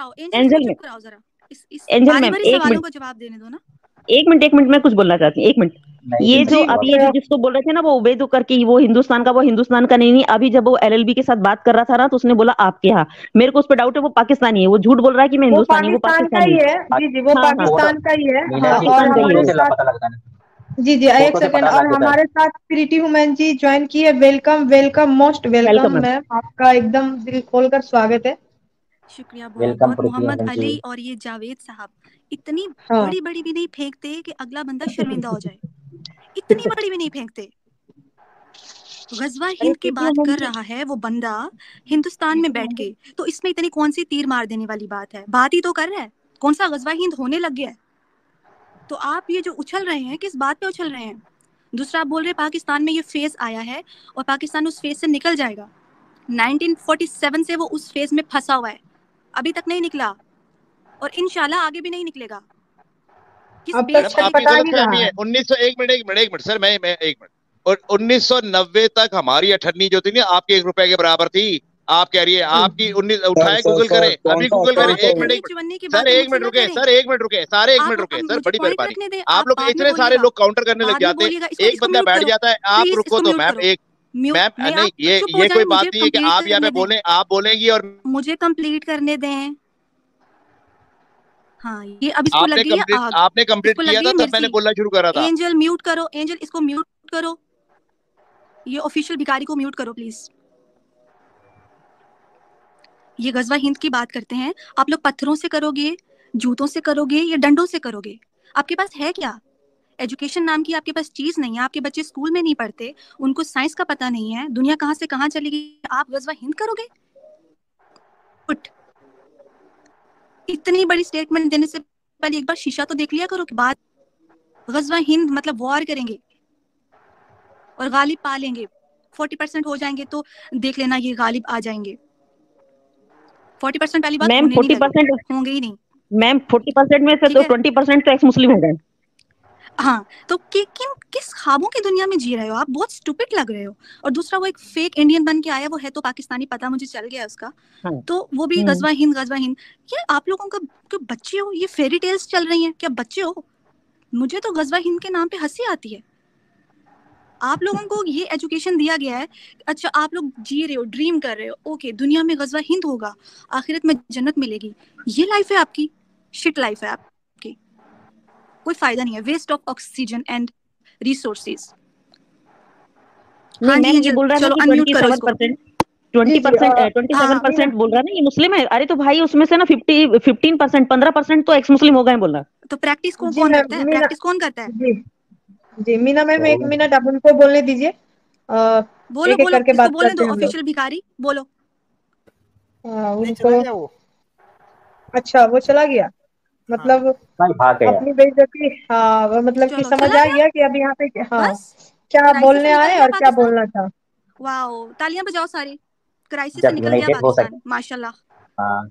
E: एक मिनट मैं कुछ बोलना चाहती हूँ, 1 मिनट। ये जो अभी ये जिसको बोल रहे थे ना वो उबैद करके, वो हिंदुस्तान का नहीं। अभी जब वो LLB के साथ बात कर रहा था ना तो उसने बोला आपके यहाँ, मेरे को उस पर डाउट है, वो पाकिस्तानी है, वो झूठ बोल रहा है कि मैं हिंदुस्तानी हूँ। वो पाकिस्तानी
C: है जी, वो पाकिस्तान का ही है। और हमारे साथ जी एक सेकंड, और हमारे साथ प्रीति हुमैन जी ज्वाइन की है। वेलकम मोस्ट वेलकम मैम, आपका एकदम दिल खोलकर स्वागत है।
I: शुक्रिया बहुत। मोहम्मद अली और ये जावेद साहब इतनी बड़ी भी नहीं फेंकते कि अगला बंदा शर्मिंदा हो जाए, इतनी बड़ी भी नहीं फेंकते। गजवा हिंद की बात कर रहा है वो बंदा हिंदुस्तान में बैठ के, तो इसमें इतनी कौन सी तीर मार देने वाली बात है? बात ही तो कर रहा है, कौन सा गजवा हिंद होने लग गया है? तो आप ये जो उछल रहे हैं, किस बात पे उछल रहे हैं? दूसरा आप बोल रहे पाकिस्तान में ये फेज आया है और पाकिस्तान उस फेज से निकल जाएगा। 1947 से वो उस फेज में फंसा हुआ है, अभी तक नहीं निकला और इंशाल्लाह आगे भी नहीं निकलेगा।
B: आपकी गलतफहमी है। 1901 मिनट सर, मैं 1 मिनट। और 1990 तक हमारी अठन्नी जो थी ना आपके 1 रुपए के बराबर थी। आप कह रही है आपकी 19 उठाए, गूगल करें, अभी गूगल करें। 1 मिनट सर, 1 मिनट रुके सर, 1 मिनट रुके सारे, 1 मिनट रुके सर, बड़ी मेहरबानी। आप लोग इतने सारे लोग काउंटर करने लग जाते हैं, एक बंदा बैठ जाता है। आप रुको तो मैम, मैम नहीं, ये कोई बात नहीं है कि आप यहाँ पे बोले, आप बोलेंगी और
I: मुझे कंप्लीट करने दें। हाँ, ये अब इसको लगी है आग।
B: आपने कंप्लीट किया था तब मैंने बोलना शुरू करा था।
I: एंजल म्यूट करो, एंजल इसको म्यूट करो, ये ऑफिशियल भिखारी को म्यूट करो प्लीज। ये गजवा हिंद की बात करते हैं, आप लोग पत्थरों से करोगे, जूतों से करोगे या डंडों से करोगे? आपके पास है क्या? एजुकेशन नाम की आपके पास चीज नहीं है। आपके बच्चे स्कूल में नहीं पढ़ते, उनको साइंस का पता नहीं है, दुनिया कहाँ से कहाँ चलेगी, आप गजवा हिंद करोगे? उठ, इतनी बड़ी स्टेटमेंट देने से पहले एक बार शीशा तो देख लिया करो कि बात गजवा हिंद मतलब वॉर करेंगे और गालिब पा लेंगे। 40% हो जाएंगे तो देख लेना ये गालिब आ जाएंगे। 40% वाली बात
E: मैम 40%
I: होंगे ही नहीं
E: मैम। 40% में से तो 20% तो एक्स मुस्लिम हो गए।
I: हाँ, तो किस ख्वाबों की दुनिया में जी रहे हो आप? बहुत स्टूपिड लग रहे हो। और दूसरा वो एक फेक इंडियन बन के आया, वो है तो पाकिस्तानी, पता मुझे चल गया उसका। तो वो भी गजवा हिंद क्या आप लोगों का बच्चे हो? ये फेरी टेल्स चल रही हैं क्या? बच्चे हो? मुझे तो गजवा हिंद के नाम पे हंसी आती है। आप लोगों को ये एजुकेशन दिया गया है, अच्छा आप लोग जी रहे हो, ड्रीम कर रहे हो, ओके दुनिया में गजवा हिंद होगा, आखिरत में जन्नत मिलेगी। ये लाइफ है आपकी, शिट लाइफ है आपकी, कोई फायदा नहीं है, waste of oxygen and resources.
E: हाँ जी, ये बोल रहा है 27%। 20%, 27% बोल रहा है ना ये मुस्लिम है। अरे तो भाई उसमें से ना 15%, 15% तो एक्स मुस्लिम हो गए बोला।
I: तो प्रैक्टिस कौन करता है? प्रैक्टिस कौन करता है?
C: जी मीना मैम, 1 मिनट आप उनको बोलने दीजिए।
I: बोलो
C: एक-एक
I: बोलो,
C: करके
I: इसको
C: बात
I: बोलने
C: करते
I: दो।
C: हैं हम लोग।
I: ऑफिशियल भिखारी बोलो।
C: उनको अच्छा वो चला गया, मतलब
G: भाग गया।
C: अपनी बेइज्जती, हाँ वो मतलब कि
I: चलो,
C: समझ
I: चला
C: आ
I: गया?
C: गया कि अब यहाँ पे हाँ
I: बस
C: क्या
I: क्राइसिस
C: बोलने
I: से निकल
C: आए
I: गया
C: और क्या
I: पाकिस्तान।
C: बोलना था।
I: वाओ, तालियां बजाओ सारे। क्राइसिस से
G: जब
I: निकल गया
G: यूनाइटेड हो
I: पाकिस्तान,
G: सके।
I: माशाल्लाह।
G: हाँ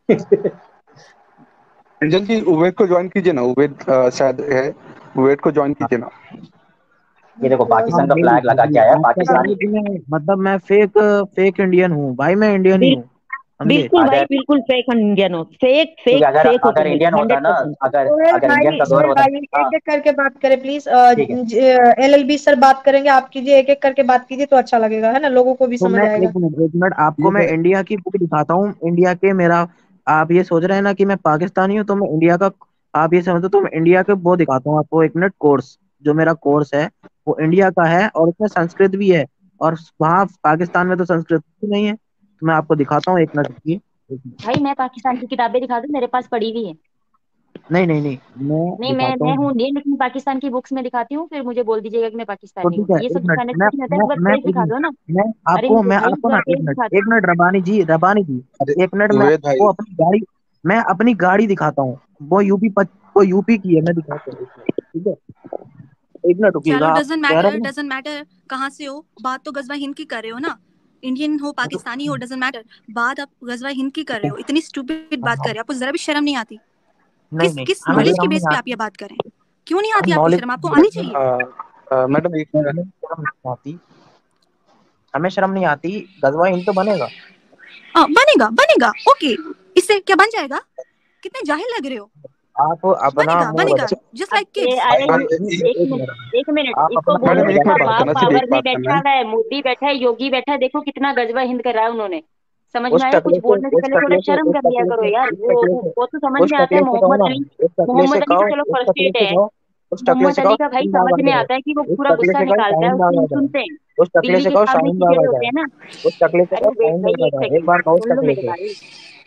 H: अंजल जी उवैद को ज्वाइन कीजिए ना, उवैद शायद है, उवैद को ज्वाइन कीजिए ना।
G: ये देखो पाकिस्तान का फ्लैग लगा के आया पाकिस्तानी।
D: मतलब मैं फेक इंडियन हूँ भाई, मैं इंडियन ही हूँ।
E: बिल्कुल भाई, बिल्कुल फेक इंडियन हो, फेक फेक फेक हो।
G: अगर इंडियन होता ना, अगर इंडियन का दौर होता।
C: एक-एक करके बात करें प्लीज। LLB सर बात करेंगे, आप कीजिए, एक-एक करके बात कीजिए तो अच्छा लगेगा, है ना, लोगों को भी
D: तो
C: समझ
D: मैं
C: आएगा।
D: एक मिनट आपको मैं इंडिया की बुक दिखाता हूँ। इंडिया के मेरा, आप ये सोच रहे हैं ना कि मैं पाकिस्तानी हूँ तो मैं इंडिया का, आप ये समझो तो मैं इंडिया के वो दिखाता हूँ आपको। 1 मिनट, कोर्स जो मेरा कोर्स है वो इंडिया का है और उसमें संस्कृत भी है, और वहाँ पाकिस्तान में तो संस्कृत भी नहीं है। तो मैं आपको दिखाता हूँ, 1 मिनट रुकिए।
E: भाई मैं पाकिस्तान की किताबें दिखा दूं, मेरे पास पड़ी हुई है।
D: नहीं,
E: नहीं मैं हूँ इंडियन, लेकिन पाकिस्तान की बुक्स में दिखाती हूँ, फिर मुझे बोल दीजिएगा कि मैं
D: तो
E: पाकिस्तानी
D: ठीक
E: हूँ।
D: है,
E: ये
D: 1
E: सब
D: मिनट
E: दिखाने से कुछ नहीं होता है, एक बार फेस दिखा दो ना।
D: मैं
E: अरे
D: आपको
E: मुझे भाई एक
D: ना
E: बार
D: 1
E: फेस
D: मिनट,
E: दिखा
D: 1 मिनट रबानी जी, 1 मिनट
H: उवैद भाई,
D: मैं अपनी गाड़ी दिखाता हूँ। वो यूपी की है, मैं दिखाता हूँ। ठीक है, 1 मिनट रुकिएगा।
I: चलो,
D: आप
I: डजंट
D: कह रहे
I: मैटर,
D: हो ना,
I: डजंट मैटर कहाँ से हो। बात तो गजवा हिंद की कर रहे हो ना। इंडियन हो, पाकिस्तानी हो, डजंट मैटर। बात आप गजवा हिंद की कर रहे हो। इतनी स्टूपिड बात कर रहे हो, आपको जरा भी शर्म नहीं आती? किस
D: हमें
I: नॉलेज की
D: शर्म
I: बेस
D: नहीं
I: पे आप
D: आती।
I: ये बात करें? क्यों नहीं आती
D: हम
I: आपको
D: नॉलेज
I: शर्म? आपको आनी चाहिए।
H: मैडम एक मिनट।
D: शर्म नहीं आती, हमें शर्म नहीं आती। गजवा हिंद तो बनेगा।
I: बनेगा बनेगा, ओके। इससे क्या बन जाएगा? कितने जाहिल लग रहे हो।
D: आप अपना
I: बनेगा
D: मुंह
I: बनेगा,
D: बचा,
I: जस्ट लाइक किड्स।
E: अरे
D: एक
E: एक मिनट,
D: आप
E: इसको
D: अपना
E: बोलो,
H: मैडम एक
E: इसका
H: मिनट बात
E: बाप
H: करना, सिर्फ
E: पावर
H: एक
E: में
H: बात करना
E: बैठा
H: है।
E: है, मोदी बैठा है, योगी बैठा है, देखो कितना गजवा हिंद करा है उन्होंने। समझ
D: उस
E: में आया?
D: टकले
E: कुछ
D: से
E: बोलने से
D: उस
E: पहले थोड़ा
D: टकले से
E: शर्म
D: उस
E: कर लिया
D: टकले
E: करो
D: से
E: यार।
D: उस टकले से
E: वो तो समझ
D: उस
E: में आता है।
D: टकले से कहो ना, उस टकले से
E: मोहम्मद अली
D: कहो,
E: तो चलो
D: उस टकले
E: फर्स्टेट
D: से
E: है।
D: कहो, उस टकले
E: मोहम्मद
D: से
E: अली
D: कहो
E: का भाई
D: शाहीन
E: समझ
D: बाबा
E: में
D: जाए।
E: आता है कि वो
D: उस
E: पूरा
D: टकले
E: गुस्सा
D: से कहो
E: निकालता है,
D: शाहीन
E: उस
D: बाबा
E: दिन
D: जाए।
E: सुनते हैं।
D: उस टकले
E: दिल्ली
D: से
E: के
D: कहो
E: सामने
D: शाहीन
E: चिड़े
D: बाबा
E: होते
D: जाए।
E: हैं ना।
D: उस टकले से
E: अरे
D: कहो
E: वेट
D: शाहीन
E: भाई,
D: बाबा
E: एक
D: जाए। एक
E: सेकंड
D: बार कहो उस
E: सुन लो
D: टकले
E: मेरे
D: से।
E: भाई।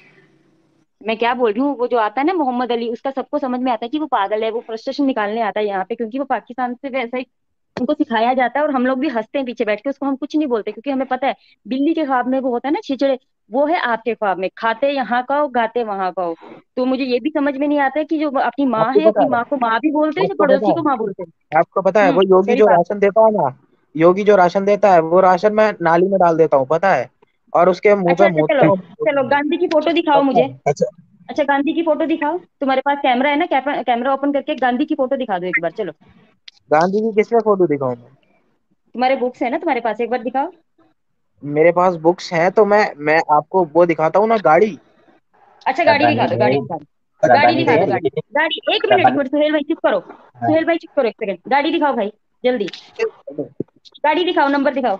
E: मैं क्या बोल रही हूँ, वो जो आता है ना मोहम्मद अली, उसका सबको समझ में आता है कि वो पागल है। वो फ्रस्ट्रेशन निकालने आता है यहाँ पे, क्योंकि वो पाकिस्तान से वैसा ही उनको सिखाया जाता है। और हम लोग भी हंसते हैं पीछे बैठ के, उसको हम कुछ नहीं बोलते, क्योंकि हमें पता है बिल्ली के ख्वाब में वो होता है ना छिचड़े, वो है आपके ख्वाब में। खाते यहाँ का हो, गाते वहां का हो। तो मुझे ये भी समझ में नहीं आता है कि जो अपनी माँ
D: आपको
E: है,
D: पता
E: अपनी
D: है,
E: माँ को माँ भी बोलते हैं, जो
D: आपको पता
E: पड़ोसी को
D: है,
E: माँ बोलते हैं।
D: आपको पता है वो योगी
E: मेरी
D: जो
E: बात,
D: राशन देता है ना, योगी जो राशन देता है वो राशन मैं नाली में डाल देता हूँ, पता है, और उसके मुंह
E: अच्छा
D: पे
E: अच्छा,
D: मूतता
E: चलो
D: हूँ।
E: चलो, गांधी की फोटो दिखाओ
D: पता
E: मुझे।
D: है।
H: अच्छा,
E: अच्छा, गांधी की फोटो दिखाओ। तुम्हारे पास कैमरा है ना? कैमरा ओपन करके गांधी की फोटो दिखा दो एक बार, चलो।
D: गांधी की किसमें फोटो दिखाऊं मैं?
E: तुम्हारे बुक्स है ना तुम्हारे पास, एक बार दिखाओ।
D: मेरे पास बुक्स हैं तो मैं आपको वो दिखाता हूँ ना, गाड़ी।
E: अच्छा, गाड़ी दिखा
G: रब्बानी
E: दो, गाड़ी
G: भाई,
E: दिखा दो, गाड़ी
G: रब्बानी
E: दिखा दो,
G: भाई,
E: गाड़ी। गाड़ी, एक
G: रब्बानी।
E: मिनट, सुहेल भाई चुप करो।
G: हाँ,
E: सुहेल भाई चुप करो एक सेकंड, गाड़ी दिखाओ भाई, जल्दी। गाड़ी दिखाओ, नंबर दिखाओ।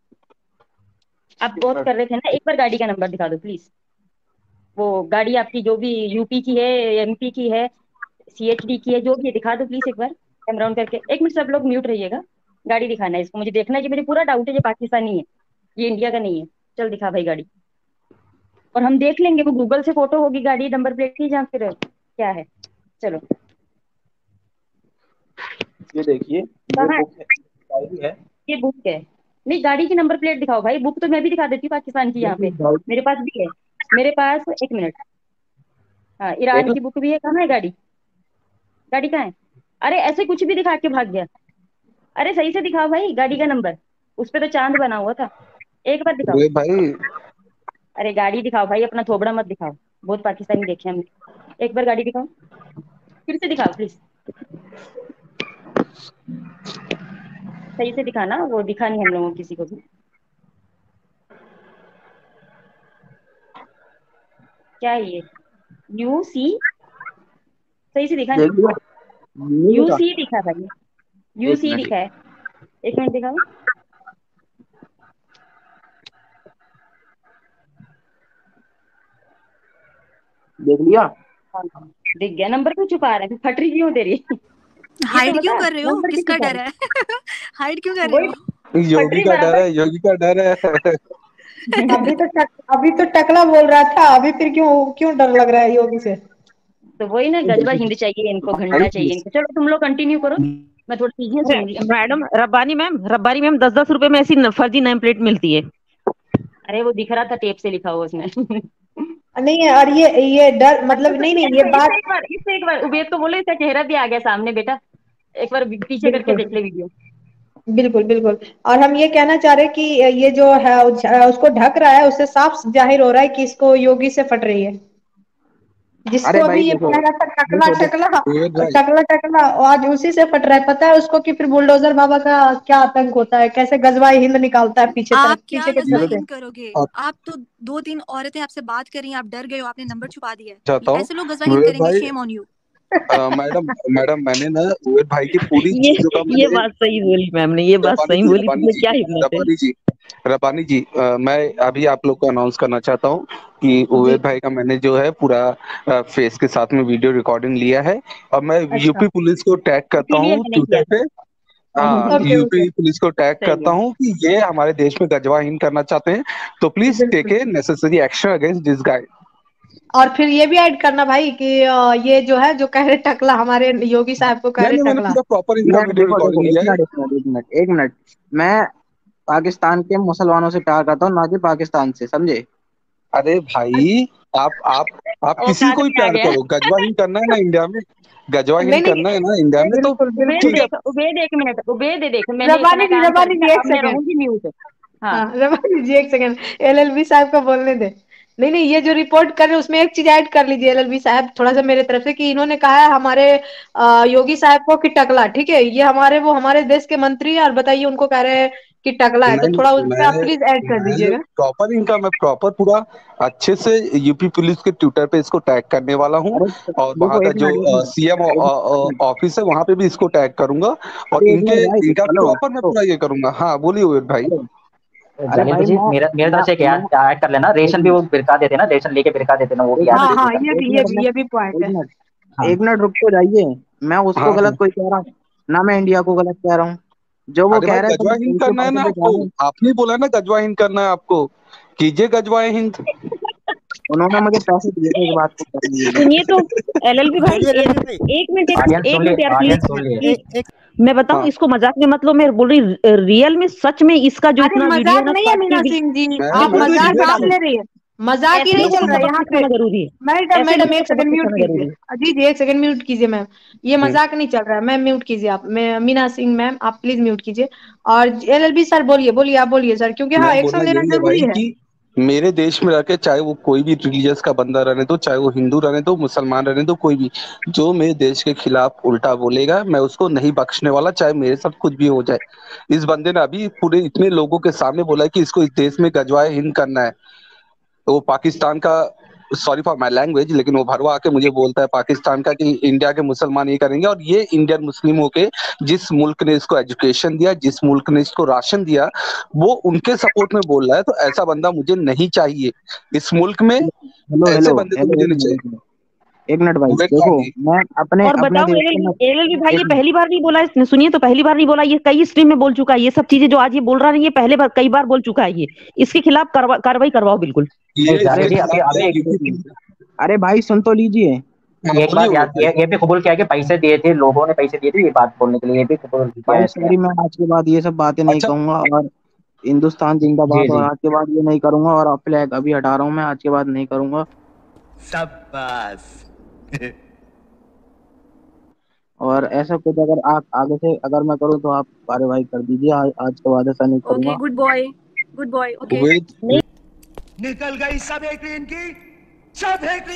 E: आप बहुत कर रहे थे ना, एक बार गाड़ी का नंबर दिखा दो प्लीज। वो गाड़ी आपकी जो भी यूपी की है, MP की है, CHD की है, जो भी है, दिखा दो प्लीज एक बार कैमरा ऑन करके। एक मिनट, सब लोग म्यूट रहिएगा। गाड़ी दिखाना है इसको, मुझे देखना है कि मुझे पूरा डाउट है ये पाकिस्तानी है, ये इंडिया का नहीं है। चल दिखा भाई गाड़ी, और हम देख लेंगे वो गूगल से फोटो होगी गाड़ी नंबर प्लेट की, या फिर क्या है। चलो,
D: ये देखिए, ये
E: कहाँ
D: बुक है, डायरी है।
E: ये बुक है? नहीं, गाड़ी की नंबर प्लेट दिखाओ भाई। बुक तो मैं भी दिखा देती हूँ पाकिस्तान की,
D: ये
E: यहाँ
D: भी
E: पे मेरे पास भी है। मेरे पास, एक मिनट, हाँ,
D: देख
E: ईरान
D: लो।
E: की बुक भी है। कहाँ है गाड़ी? गाड़ी कहाँ है? अरे ऐसे कुछ भी दिखा के भाग गया। अरे सही से दिखाओ भाई गाड़ी का नंबर, उस पे तो चांद बना हुआ था। एक बार दिखाओ।
H: उवैद भाई,
E: अरे गाड़ी दिखाओ भाई, अपना थोबड़ा मत दिखाओ, बहुत पाकिस्तानी देखे हमने। एक बार गाड़ी दिखाओ, फिर से दिखाओ प्लीज, सही से दिखाना। वो दिखा नहीं हम लोगों को किसी को भी। क्या है ये? UC, सही से दिखा
D: देख
E: नहीं।
D: लिया, ये देखा,
E: UC दिखा भाई,
D: एक
E: UC
D: मिनट,
E: दिखा है। एक मिनट दिखाओ।
D: देख लिया।
E: हाँ, दिख गया। नंबर क्यों छुपा रहे हैं? फट रही क्यों तेरी? ये तो
I: हाइड क्यों
E: बता,
I: कर रहे हो?
E: नंबर क्यों
I: किसका
E: छुपा
I: डर
E: रहे?
I: है? हाइड क्यों कर रहे
E: वही
I: हो?
E: फट
H: योगी
E: रही
H: का डर
E: बराबर।
H: है, योगी का डर है।
C: अभी तो टकला बोल रहा था, अभी फिर क्यों डर लग रहा है योगी से?
E: तो वही ना, गजबा हिंद चाहिए इनको, घंटा चाहिए इनको। चलो तुम लोग कंटिन्यू करो, मैं थोड़ी चीजें सुनूंगी। मैडम रब्बानी मैम 10-10 रुपए में ऐसी फर्जी नेम प्लेट मिलती है। अरे वो दिख रहा था, टेप से लिखा हुआ उसमें।
C: नहीं है, और ये डर मतलब नहीं ये बात।
E: इससे एक बार उबेद को बोले, इसका चेहरा भी आ गया सामने बेटा, एक बार पीछे करके देख ले वीडियो।
C: बिल्कुल बिल्कुल। और हम ये कहना चाह रहे हैं कि ये जो है उसको ढक रहा है, उससे साफ जाहिर हो रहा है कि इसको योगी से फट रही है। जिसको अभी ये कह रहा था टकला आज उसी से फट रहा है। पता है उसको कि फिर बुलडोजर बाबा का क्या आतंक होता है, कैसे गजवाए हिंद निकालता है पीछे
I: आप
C: पीछे
I: क्या
C: के
I: गजवाए हिंद करोगे? आप तो 2-3 औरतें आपसे बात कर रही हैं, आप डर गए हो, आपने नंबर छुपा दिया है। ऐसे लोग गजवाए हिंद करेंगे, शेम ऑन यू।
H: मैडम मैंने ना उबेद भाई की पूरी चीजों का
E: ये बात सही बोली मैम ने, ये बात सही बोली। क्या हिम्मत है
H: रब्बानी जी, मैं अभी आप लोग को अनाउंस करना चाहता हूँ कि उबेद भाई का मैंने जो है पूरा फेस के साथ में वीडियो रिकॉर्डिंग लिया है, और मैं यूपी पुलिस को टैग करता हूँ ट्विटर पे। हाँ, यूपी पुलिस को टैग करता हूँ कि ये हमारे देश में गजवाहीन करना चाहते हैं, तो please take a necessary action against this guy.
C: और फिर ये भी ऐड करना भाई कि ये जो है, जो कह रहे टकला, हमारे योगी साहब को कह रहे टकला।
D: एक मिनट, मैं पाकिस्तान के मुसलमानों से प्यार करता हूँ, ना कि पाकिस्तान से, समझे?
H: अरे भाई आप किसी को ही प्यार करो, गजवाहीन करना है ना इंडिया में, गजवाहीन करना है ना इंडिया में, तो
E: उबेद एक मिनट, उबेद देख, मैंने
C: रबानी जी एक सेकंड, एलएलबी साहब को बोलने दे। नहीं ये जो रिपोर्ट कर रहे हैं उसमें एक चीज ऐड कर लीजिए एलएलबी साहब, थोड़ा सा मेरे तरफ से, कि इन्होंने कहा है हमारे योगी साहब को कि टकला, ठीक है? ये हमारे देश के मंत्री है, और बताइए उनको कह रहे हैं कि टकला है, तो थोड़ा उसमें आप प्लीज ऐड कर दीजिएगा।
H: प्रॉपर इनका मैं प्रॉपर पूरा अच्छे से यूपी पुलिस के ट्विटर पे इसको टैग करने वाला हूँ, और वहाँ का जो सीएम ऑफिस है वहाँ पे भी इसको टैग करूंगा, और इनका प्रॉपर मैं पूरा ये करूंगा। हाँ बोलिए उबेद भाई।
G: जलील जी, मेरे तरफ से क्या ऐड कर लेना, रेशन भी वो बिरका देते ना, रेशन लेके बिरका देते ना, वो भी
C: ये भी पॉइंट है।
D: एक मिनट रुक तो जाइए, मैं उसको गलत कोई कह रहा हूँ ना, मैं इंडिया को गलत कह रहा हूँ। जो वो कह रहा है
H: गजवाहीन करना है ना आपको, आपने बोला ना गजवाहीन करना है आपको, कीजिए गजवाए हिंद।
D: उन्होंने मुझे पैसे दिए थे इस बात को
E: सुनिए तो एलएलबी भाई, एक मिनट यार, मैं बताऊं, इसको मजाक में मत लो, मैं बोल रही रियल में, सच में इसका जो इतना वीडियो
C: नहीं है मीना सिंह जी, आप मजाक आप ले रही है, मजाक ही नहीं चल रहा है यहाँ पे।
E: जरूरी है
C: मैडम एक सेकंड म्यूट कीजिए जी, एक सेकंड म्यूट कीजिए मैम, ये मजाक नहीं चल रहा है। मैम म्यूट कीजिए आप, मीना सिंह मैम आप प्लीज म्यूट कीजिए। और एलएलबी सर बोलिए आप बोलिए सर, क्योंकि हाँ एक्शन लेना जरूरी है।
H: मेरे देश में रहकर, चाहे वो कोई भी रिलीजियस का बंदा रहने दो, चाहे वो हिंदू रहने दो, मुसलमान रहने दो, कोई भी जो मेरे देश के खिलाफ उल्टा बोलेगा, मैं उसको नहीं बख्शने वाला, चाहे मेरे साथ कुछ भी हो जाए। इस बंदे ने अभी पूरे इतने लोगों के सामने बोला कि इसको इस देश में गजवाए हिंद करना है, तो वो पाकिस्तान का, सॉरी फॉर माय लैंग्वेज, लेकिन वो भरवा आके मुझे बोलता है पाकिस्तान का कि इंडिया के मुसलमान ये करेंगे, और ये इंडियन मुस्लिम होके जिस मुल्क ने इसको एजुकेशन दिया, जिस मुल्क ने इसको राशन दिया, वो उनके सपोर्ट में बोल रहा है। तो ऐसा बंदा मुझे नहीं चाहिए इस मुल्क में, ऐसे बंदे तो मुझे नहीं चाहिए।
D: एक मिनट भाई, देखो मैं अपने
E: और बताओ एलएलबी भाई, ये पहली बार नहीं बोला इसने, सुनिए तो पहली बार नहीं बोला, ये कई स्ट्रीम में बोल चुका है। ये सब चीजें जो आज ये बोल रहा है, ये पहले बार कई बार बोल चुका है। ये इसके खिलाफ कार्रवाई करवाओ बिल्कुल।
D: अरे भाई सुन तो लीजिए,
G: एक बात याद, ये भी कबूल किया कि पैसे दिए थे, लोगों ने पैसे दिए थे ये बात बोलने के लिए, ये भी कबूल किया है।
D: सॉरी, मैं आज के बाद ये सब बातें नहीं कहूंगा, और हिंदुस्तान जिंदाबाद, और आज के बाद ये नहीं करूंगा, और फ्लैग अभी हटा रहा हूँ, मैं आज के बाद नहीं करूंगा। शाबाश। और ऐसा कुछ अगर आप आगे से अगर मैं करूँ तो आप कार्रवाई कर दीजिए, आज के बाद ऐसा नहीं करूंगा।
I: Good boy okay.
A: निकल गई सब एक इनकी, सब एक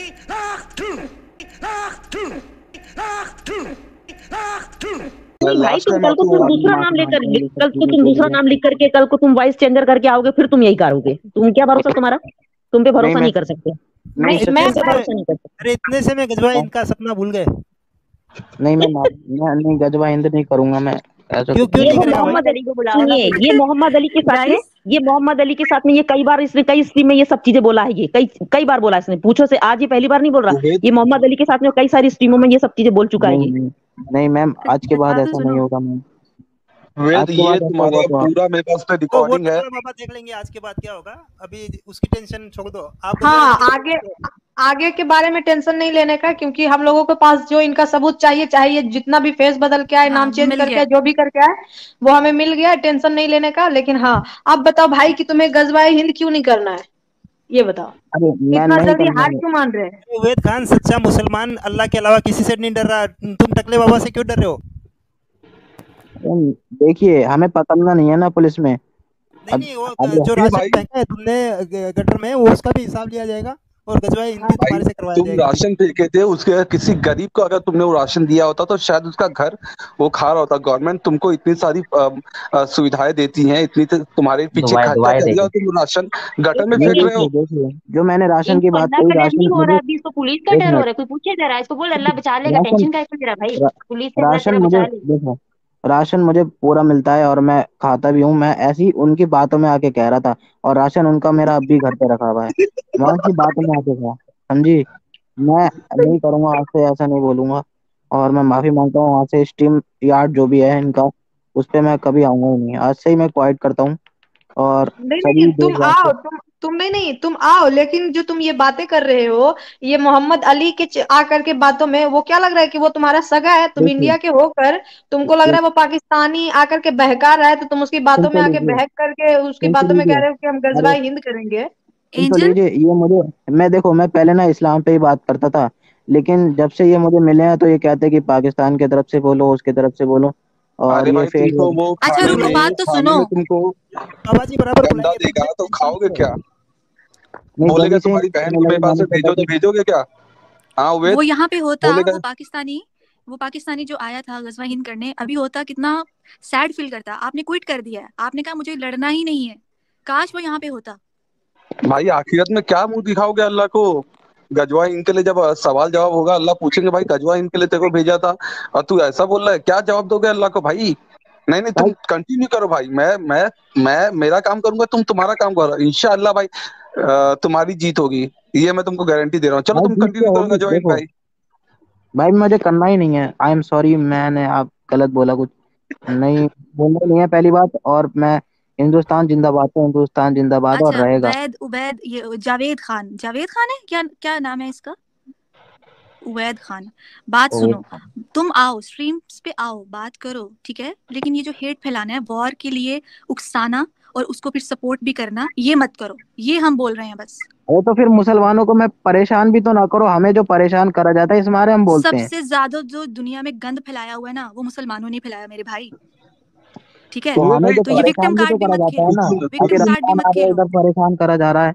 E: भाई, तुम कल को तुम दूसरा नाम लिख करके कल को तुम वॉइस चेंजर करके आओगे, फिर तुम यही करोगे। तुम क्या भरोसा तुम्हारा, तुम पे भरोसा नहीं कर सकते।
F: मैं अरे इतने से मैं गजवा इनका सपना भूल गए।
D: नहीं मैं नहीं गजवा हिंद नहीं करूंगा मैं।
E: मोहम्मद अली को बुलाओ। सुनिए, ये मोहम्मद अली के साथ में, ये मोहम्मद अली के साथ में ये कई बार इसने कई स्ट्रीम में ये सब चीजें बोला है। ये कई बार बोला इसने, पूछो से, आज ये पहली बार नहीं बोल रहा। ये मोहम्मद अली के साथ में कई सारी स्ट्रीमों में ये सब चीजें बोल चुका है।
D: नहीं मैम, आज के बाद ऐसा नहीं होगा मैम।
H: वेद
D: आज के
H: ये
D: बाद ऐसा
H: तुम्हारा
D: हुआ तो
H: पूरा मेरे पास पे
F: वो
H: रिकॉर्डिंग है।
F: वाला बाबा देख लेंगे आज के बाद क्या होगा, अभी उसकी टेंशन छोड़ दो आप।
C: हाँ, आगे के बारे में टेंशन नहीं लेने का, क्योंकि हम लोगों के पास जो इनका सबूत चाहिए, चाहे ये जितना भी फेस बदल के आए,
I: हाँ,
C: नाम चेंज
I: मिल
C: करके
I: गया।
C: आए, जो भी करके आए, वो हमें मिल गया, टेंशन नहीं लेने का। लेकिन हाँ, अब बताओ भाई कि तुम्हें गजवाए हिंद क्यों नहीं करना है, ये बताओ।
D: अरे मैं
C: इतना
D: नहीं
C: जल्दी
D: करना
C: हार
D: है।
C: क्यों मान रहे हैं?
F: उवैद खान सच्चा मुसलमान अल्लाह के अलावा किसी से नहीं डर रहा, तुम टकले बाबा से क्यों डर रहे हो?
D: देखिए हमें पकड़ना नहीं है ना पुलिस में।
F: नहीं वो
D: अब
F: जो
H: भाई
F: राशन फेंका है तुमने गटर में, वो उसका भी हिसाब लिया जाएगा और गजवाए हिंद भी
H: भाई
F: तुम्हारे से करवाया
H: तुम
F: जाएगा।
H: राशन फेंके थे, उसके किसी गरीब को अगर तुमने वो राशन दिया होता तो शायद उसका घर वो खा रहा होता। गवर्नमेंट तुमको इतनी सारी सुविधाएं देती है, इतनी तुम्हारे पीछे खर्चा
G: दुआएं
H: कर दिया और
G: देगी।
H: तुम राशन गटर में
D: नहीं
H: फेंक रहे हो।
D: देखिए जो मैंने राशन की
E: इनको
D: बात
E: अल्लाह
D: कही,
E: का डर
D: राशन
E: नहीं हो रहा
D: मुझे,
E: है, अभी इसको पुलिस का
D: एक
E: डर हो रहा
D: मिनट,
E: है। कोई पूछे जरा, इसको बोल अल्लाह बचा लेगा,
D: राशन
E: टेंशन का क्यों ले रहा भाई,
D: रा,
E: पुलिस से अल्लाह
D: राशन
E: तेरा
D: मुझे
E: बचा ले।
D: देखो, राशन मुझे पूरा मिलता है और मैं खाता भी हूँ। मैं ऐसी उनकी बातों में आके कह रहा था, और राशन उनका मेरा अब भी घर पे रखा हुआ है। मैं उनकी बातों में आके कहा, समझी। मैं नहीं करूंगा आज से, ऐसा नहीं बोलूंगा, और मैं माफी मांगता हूँ। वहां से स्ट्रीम यार्ड जो भी है इनका, उस पे मैं कभी आऊंगा ही नहीं। आज से ही मैं क्वाइट करता हूँ। और
C: नहीं नहीं,
D: सभी
C: तुम
D: देशवासी,
C: आओ, तुम नहीं नहीं, तुम आओ, लेकिन जो तुम ये बातें कर रहे हो, ये मोहम्मद अली के आकर के बातों में, वो क्या लग रहा है कि वो तुम्हारा सगा है? तुम
D: देखिए
C: इंडिया के होकर तुमको लग रहा है वो पाकिस्तानी आकर के बहका रहा है, तो तुम उसकी
D: सुन
C: बातों में
D: तो
C: आके
D: लीजिए,
C: बहक करके उसकी
D: सुन तो
C: बातों में कह
D: लीजिए।
C: रहे हो कि हम
D: अरे
C: गजवाए हिंद करेंगे।
D: सुन तो
I: एंजल,
D: लीजिए, ये मुझे, मैं देखो, मैं पहले ना इस्लाम पे ही बात करता था, लेकिन जब से ये मुझे मिले हैं तो ये कहते हैं कि पाकिस्तान की तरफ से बोलो, उसकी तरफ से बोलो, और
H: अरे
D: ये
H: भाई
D: फेक
H: तुमको वो
I: अच्छा रुको, बात तो सुनो।
H: तुमको
F: बाबा जी बराबर
H: गंदा
F: बुलाएंगे, तुम
H: देगा तो
F: टेंशन
H: खाओगे
F: मत
H: क्या?
F: लो।
D: नहीं,
H: बोलेगा
D: गली से
H: तुम्हारी बहन को
D: लगे
H: मेरे पास
D: जाने
H: से
D: से
H: भेजो तो
D: पहले।
H: भेजोगे क्या? हाँ
I: वो
H: वेद
I: यहाँ पे होता,
H: बोलेगा।
I: वो पाकिस्तानी जो आया था गजवा हिंद करने, अभी होता कितना सैड फील करता। आपने क्विट कर दिया है, आपने कहा मुझे लड़ना ही नहीं है। काश वो यहाँ पे होता।
H: भाई आखिरत में क्या मुंह दिखाओगे अल्लाह को? गजवा इनके लिए जब सवाल जवाब होगा, अल्लाह पूछेंगे भाई गजवा इनके लिए तेरे को भेजा था और तू ऐसा बोल रहा है, क्या जवाब दोगे अल्लाह को भाई? नहीं नहीं, तुम
D: भाई
H: कंटिन्यू करो भाई। मैं मेरा काम करूंगा, तुम तुम्हारा काम करो, इंशाअल्लाह भाई तुम्हारी जीत होगी। ये मैं तुमको गारंटी दे रहा हूँ। चलो
D: भाई
H: तुम
D: जीत
H: कंटिन्यू
D: तो
H: करो
D: होगी,
H: गजवा इन
D: देखो
H: भाई।
D: भाई मुझे करना ही नहीं है। आई एम सॉरी, मैंने आप गलत बोला कुछ, नहीं बोलना नहीं है पहली बात। और मैं, हिंदुस्तान जिंदाबाद, तो हिंदुस्तान जिंदाबाद और
I: अच्छा,
D: रहेगा।
I: उबैद ये जावेद खान है, क्या क्या नाम है इसका? उवैद खान, बात
D: ओ,
I: सुनो। तुम आओ, स्ट्रीम्स पे आओ, बात करो, ठीक है? लेकिन ये जो हेट फैलाना है, वॉर के लिए उकसाना और उसको फिर सपोर्ट भी करना, ये मत करो। ये हम बोल रहे हैं बस।
D: अरे तो फिर मुसलमानों को मैं परेशान भी तो ना करो, हमें जो परेशान करा जाता है इस मारे हम बोलते हैं।
I: सबसे ज्यादा जो दुनिया में गंद फैलाया हुआ है ना, वो मुसलमानों ने फैलाया मेरे भाई, ठीक है?
D: तो
H: हुए
D: हमें
H: भाई
D: तो
I: तो ये विक्टिम
D: परेशान भी तो
I: कार्ड भी
D: करा
I: मत
D: जाता है
I: खेलो,
D: ना। अभी
I: विक्टिम कार्ड भी
D: रमजान
I: मत
D: आ गया,
I: खेलो।
D: इधर परेशान करा जा रहा है।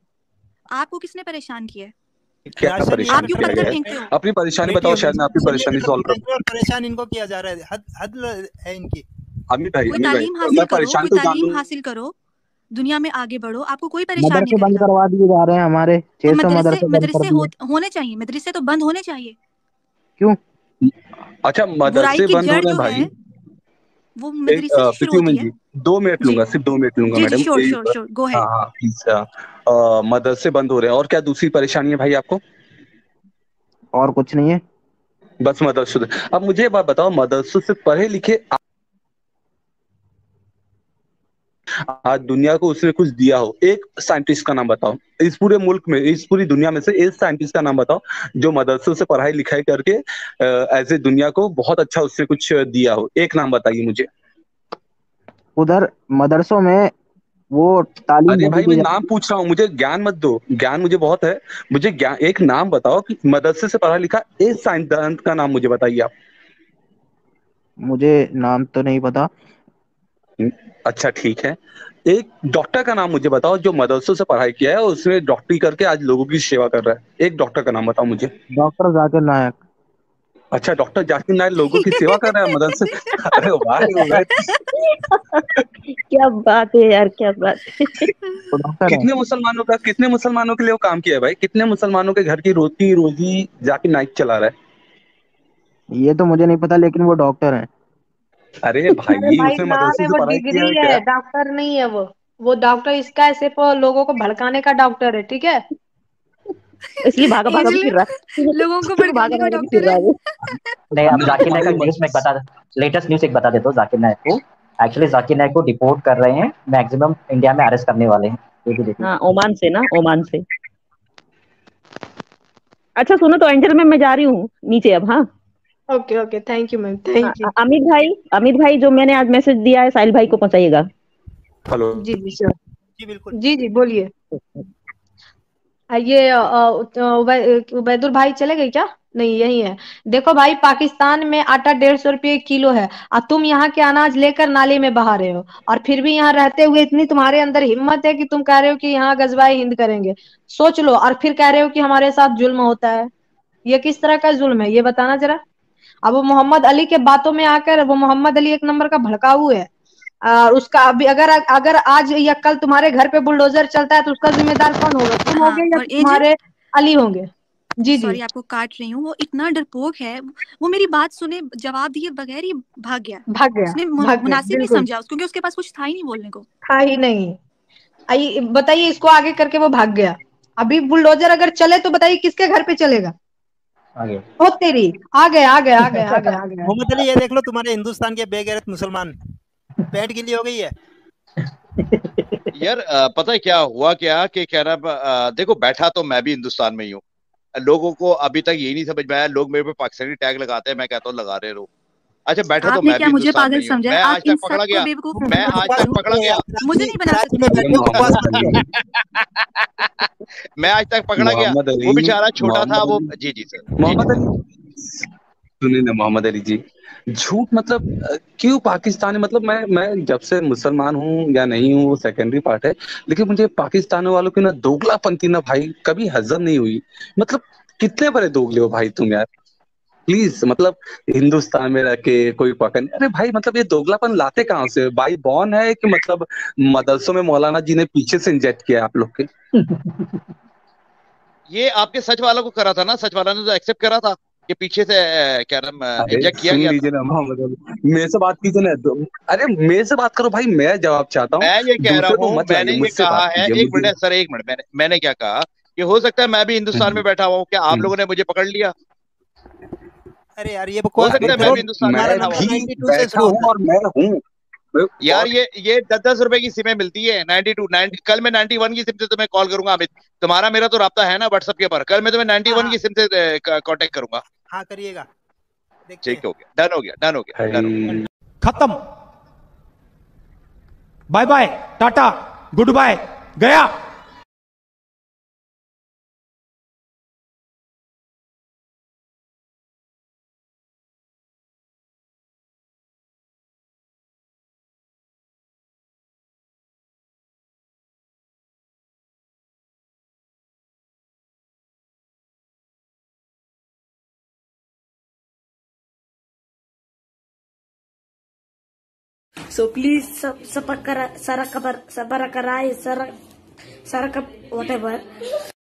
I: आपको किसने परेशान किया है?
H: क्या
F: राशन
H: परेशान
I: आप क्यों
H: किया
I: पत्थर
H: गया है?
I: फेंकते हो?
H: अपनी परेशानी
F: नहीं,
H: बताओ, शायद मैं आपकी
F: मुस्लिम
H: परेशानी
F: लीग
H: सॉल्व कर
F: और परेशान इनको किया जा रहा है, हद है इनकी।
H: अमित भाई
I: कोई
H: अमित भाई
I: तालीम
H: मैं
I: हासिल करो,
H: परेशान
I: कोई
H: तो जान
I: तालीम
H: लूं।
I: हासिल करो, दुनिया में आगे बढ़ो, आपको कोई परेशान नहीं
D: मदरसे बंद
I: करेगा।
D: करवा दिए जा रहे हैं हमारे,
I: तो
D: 600
I: मदरसे
D: मदरसे बंद कर
I: मदरसे
D: दिए।
I: होने चाहिए, मदरसे तो बंद होने चाहिए।
D: क्यों?
H: अच्छा
I: बुराई
H: मदरसे
I: की
H: बंद हो
I: जड़
H: रहे हैं
I: जो
H: भाई।
I: है वो मदरसे से शुरू
H: प्रत्युमन
I: होती है।
H: जी 2 मिनट
I: जी
H: लूंगा, सिर्फ 2 मिनट लूंगा
I: जी जी,
H: madam.
I: Sure sure sure, go
H: हाँ
I: अहेड।
H: हाँ प्लीज। मदरसे बंद हो रहे हैं और क्या दूसरी परेशानी है भाई आपको?
D: और कुछ नहीं है।
H: बस मदरसे। अब मुझे ये बात बताओ, मदरसों से पढ़े लिखे आज दुनिया को उसने कुछ दिया हो, एक साइंटिस्ट का नाम बताओ। इस पूरे मुल्क में, इस पूरी दुनिया में से एक साइंटिस्ट का नाम बताओ जो मदरसों से पढ़ाई लिखाई करके एज ए दुनिया को बहुत अच्छा उसने कुछ दिया हो। एक नाम बताइए मुझे।
D: उधर मदरसों में वो तालीम
H: अरे
D: वही
H: भाई
D: दी
H: मैं
D: जाती
H: नाम पूछ रहा हूँ, मुझे ज्ञान मत दो, ज्ञान मुझे बहुत है। मुझे ज्ञान, एक नाम बताओ कि मदरसे से पढ़ा लिखा एक साइंसदान का नाम मुझे बताइए आप।
D: है। मुझे नाम तो नहीं पता।
H: अच्छा ठीक है, एक डॉक्टर का नाम मुझे बताओ जो मदरसों से पढ़ाई किया है और उसने डॉक्टरी करके आज लोगों की सेवा कर रहा है। एक डॉक्टर का नाम बताओ मुझे।
D: डॉक्टर जाकिर नायक।
H: अच्छा डॉक्टर जाकिर नायक लोगों की सेवा कर रहा है मदरसे। अरे वाह
E: क्या बात है यार, क्या बात है।
D: तो डॉक्टर है।
H: कितने मुसलमानों के लिए वो काम किया है भाई? कितने मुसलमानों के घर की रोटी रोजी जाकिर नाइक चला रहा है?
D: ये तो मुझे नहीं पता, लेकिन वो डॉक्टर है।
H: अरे
C: अरे
H: भाई
C: भाई
H: उसने
C: नाम
H: मदरसे
C: है,
H: से
C: वो
H: पढ़ाई किया
C: डिग्री
H: है
C: है,
H: क्या?
C: डॉक्टर नहीं है वो डॉक्टर इसका है, सिर्फ लोगों को भड़काने का डॉक्टर है, ठीक है?
E: इसलिए भागा भागा भी
I: एंजल
E: फिर रहा है,
I: लोगों को
E: भागा
I: भड़काने का
E: भागा भी
I: डॉक्टर
E: फिर रहा
I: है।
E: है वो।
G: नहीं, अब
H: नहीं
G: जाकिर नायक का
H: तुम्हारे
G: न्यूज में एक बता, लेटेस्ट न्यूज एक बता देता हूँ जाकिर नायक को। एक्चुअली जाकिर नाइक को डिपोर्ट कर रहे हैं, मैक्सिमम इंडिया में अरेस्ट करने वाले हैं, ये भी देखिए।
E: हाँ, ओमान से ना, ओमान से। अच्छा सुनो तो एंजल मैम, मैं जा रही हूँ नीचे अब। हाँ
C: okay okay, thank you ma'am, thank you.
E: Amit भाई जो मैंने आज मैसेज दिया है साहिल भाई को पहुंचाइएगा।
H: हेलो
C: जी जी श्योर,
F: जी बिल्कुल।
C: जी जी बोलिए। ये उबैदुल भाई चले गए क्या? नहीं, यही है। देखो भाई, पाकिस्तान में आटा 150 रुपये किलो है और तुम यहाँ के अनाज लेकर नाले में बहा रहे हो, और फिर भी यहाँ रहते हुए इतनी तुम्हारे अंदर हिम्मत है कि तुम कह रहे हो कि यहाँ गजवाए हिंद करेंगे। सोच लो, और फिर कह रहे हो कि हमारे साथ जुल्म होता है। ये किस तरह का जुल्म है, ये बताना जरा। अब वो मोहम्मद अली के बातों में आकर, वो मोहम्मद अली एक नंबर का भड़काऊ है। और उसका अभी अगर अगर आज या कल तुम्हारे घर पे बुलडोजर चलता है तो उसका जिम्मेदार कौन होगा? तुम होगे या तुम्हारे अली होंगे? जी जी
I: सॉरी आपको काट रही हूँ, वो इतना डरपोक है, वो मेरी बात सुने जवाब दिए बगैर ही भाग गया। उसने मुनासिब नहीं समझा, क्योंकि उसके पास कुछ था ही नहीं बोलने को।
C: था ही नहीं। आइए बताइए, इसको आगे करके वो भाग गया। अभी बुलडोजर अगर चले तो बताइए किसके घर पे चलेगा? ओ तेरी, आ गया आ गया आ गया आ गया आ गया।
F: मोहम्मद अली, ये देख लो तुम्हारे हिंदुस्तान के बेगैरत मुसलमान पेट गीली हो गई है।
B: यार पता है क्या हुआ, कि क्या नाम, देखो बैठा तो मैं भी हिंदुस्तान में ही हूँ। लोगों को अभी तक यही नहीं समझ में आया, लोग मेरे पे पाकिस्तानी टैग लगाते हैं, मैं कहता हूँ लगा रहे रहो। अच्छा बैठा तो मैं भी हिंदुस्तान में ही हूँ, मैं आज तक पकड़ा गया, मैं आज तक पकड़ा गया,
I: मुझे नहीं बना सकते।
B: मैं आज तक पकड़ा गया। वो बेचारा छोटा था वो। जी जी सर।
H: मोहम्मद अली सुनिए ना, मोहम्मद अली जी, झूठ मतलब क्यों पाकिस्तानी, मतलब मैं जब से मुसलमान हूँ या नहीं हूँ वो सेकेंडरी पार्ट है, लेकिन मुझे पाकिस्तानी वालों की ना दोगलापंती ना भाई कभी हजम नहीं हुई। मतलब कितने बड़े दोगले हो भाई तुम यार, प्लीज। मतलब हिंदुस्तान में रह के कोई पकड़, अरे भाई मतलब ये दोगलापन लाते कहाँ से भाई? बॉर्न है कि मतलब मदरसों में मौलाना जी ने पीछे से इंजेक्ट किया आप लोग के?
B: ये आपके सच वालों को करा था ना, सच वाला ने तो एक्सेप्ट करा था कि पीछे से क्या नाम इंजेक्ट किया गया।
H: लीजिए ना मोहम्मद अली, मेरे से बात कीजिए ना। अरे मेरे से बात करो भाई, मैं जवाब चाहता हूँ।
B: मैं ये कह रहा हूँ, मैंने ये कहा है, एक मिनट सर, एक मिनट, मैंने क्या कहा कि हो सकता है मैं भी हिंदुस्तान में बैठा हुआ हूँ, क्या आप लोगों ने मुझे पकड़ लिया?
F: अरे यार ये
B: हो सकता है मैं भी हिंदुस्तान में बैठा
H: हूँ और मैं हूँ
B: यार। ये 10-10 रुपए की सिमें मिलती है, 92 कल मैं 91 की सिम से तुम्हें कॉल करूंगा अमित, तुम्हारा मेरा तो राब्ता है ना व्हाट्सएप के पर, कल मैं तुम्हें 91 की सिम से कांटेक्ट करूंगा।
F: हाँ करिएगा।
B: ठीक हो गया, डन हो गया, डन हो गया, डन हो गया।
J: खत्म, bye bye, tata, good bye, गया।
K: So please subscribe, whatever.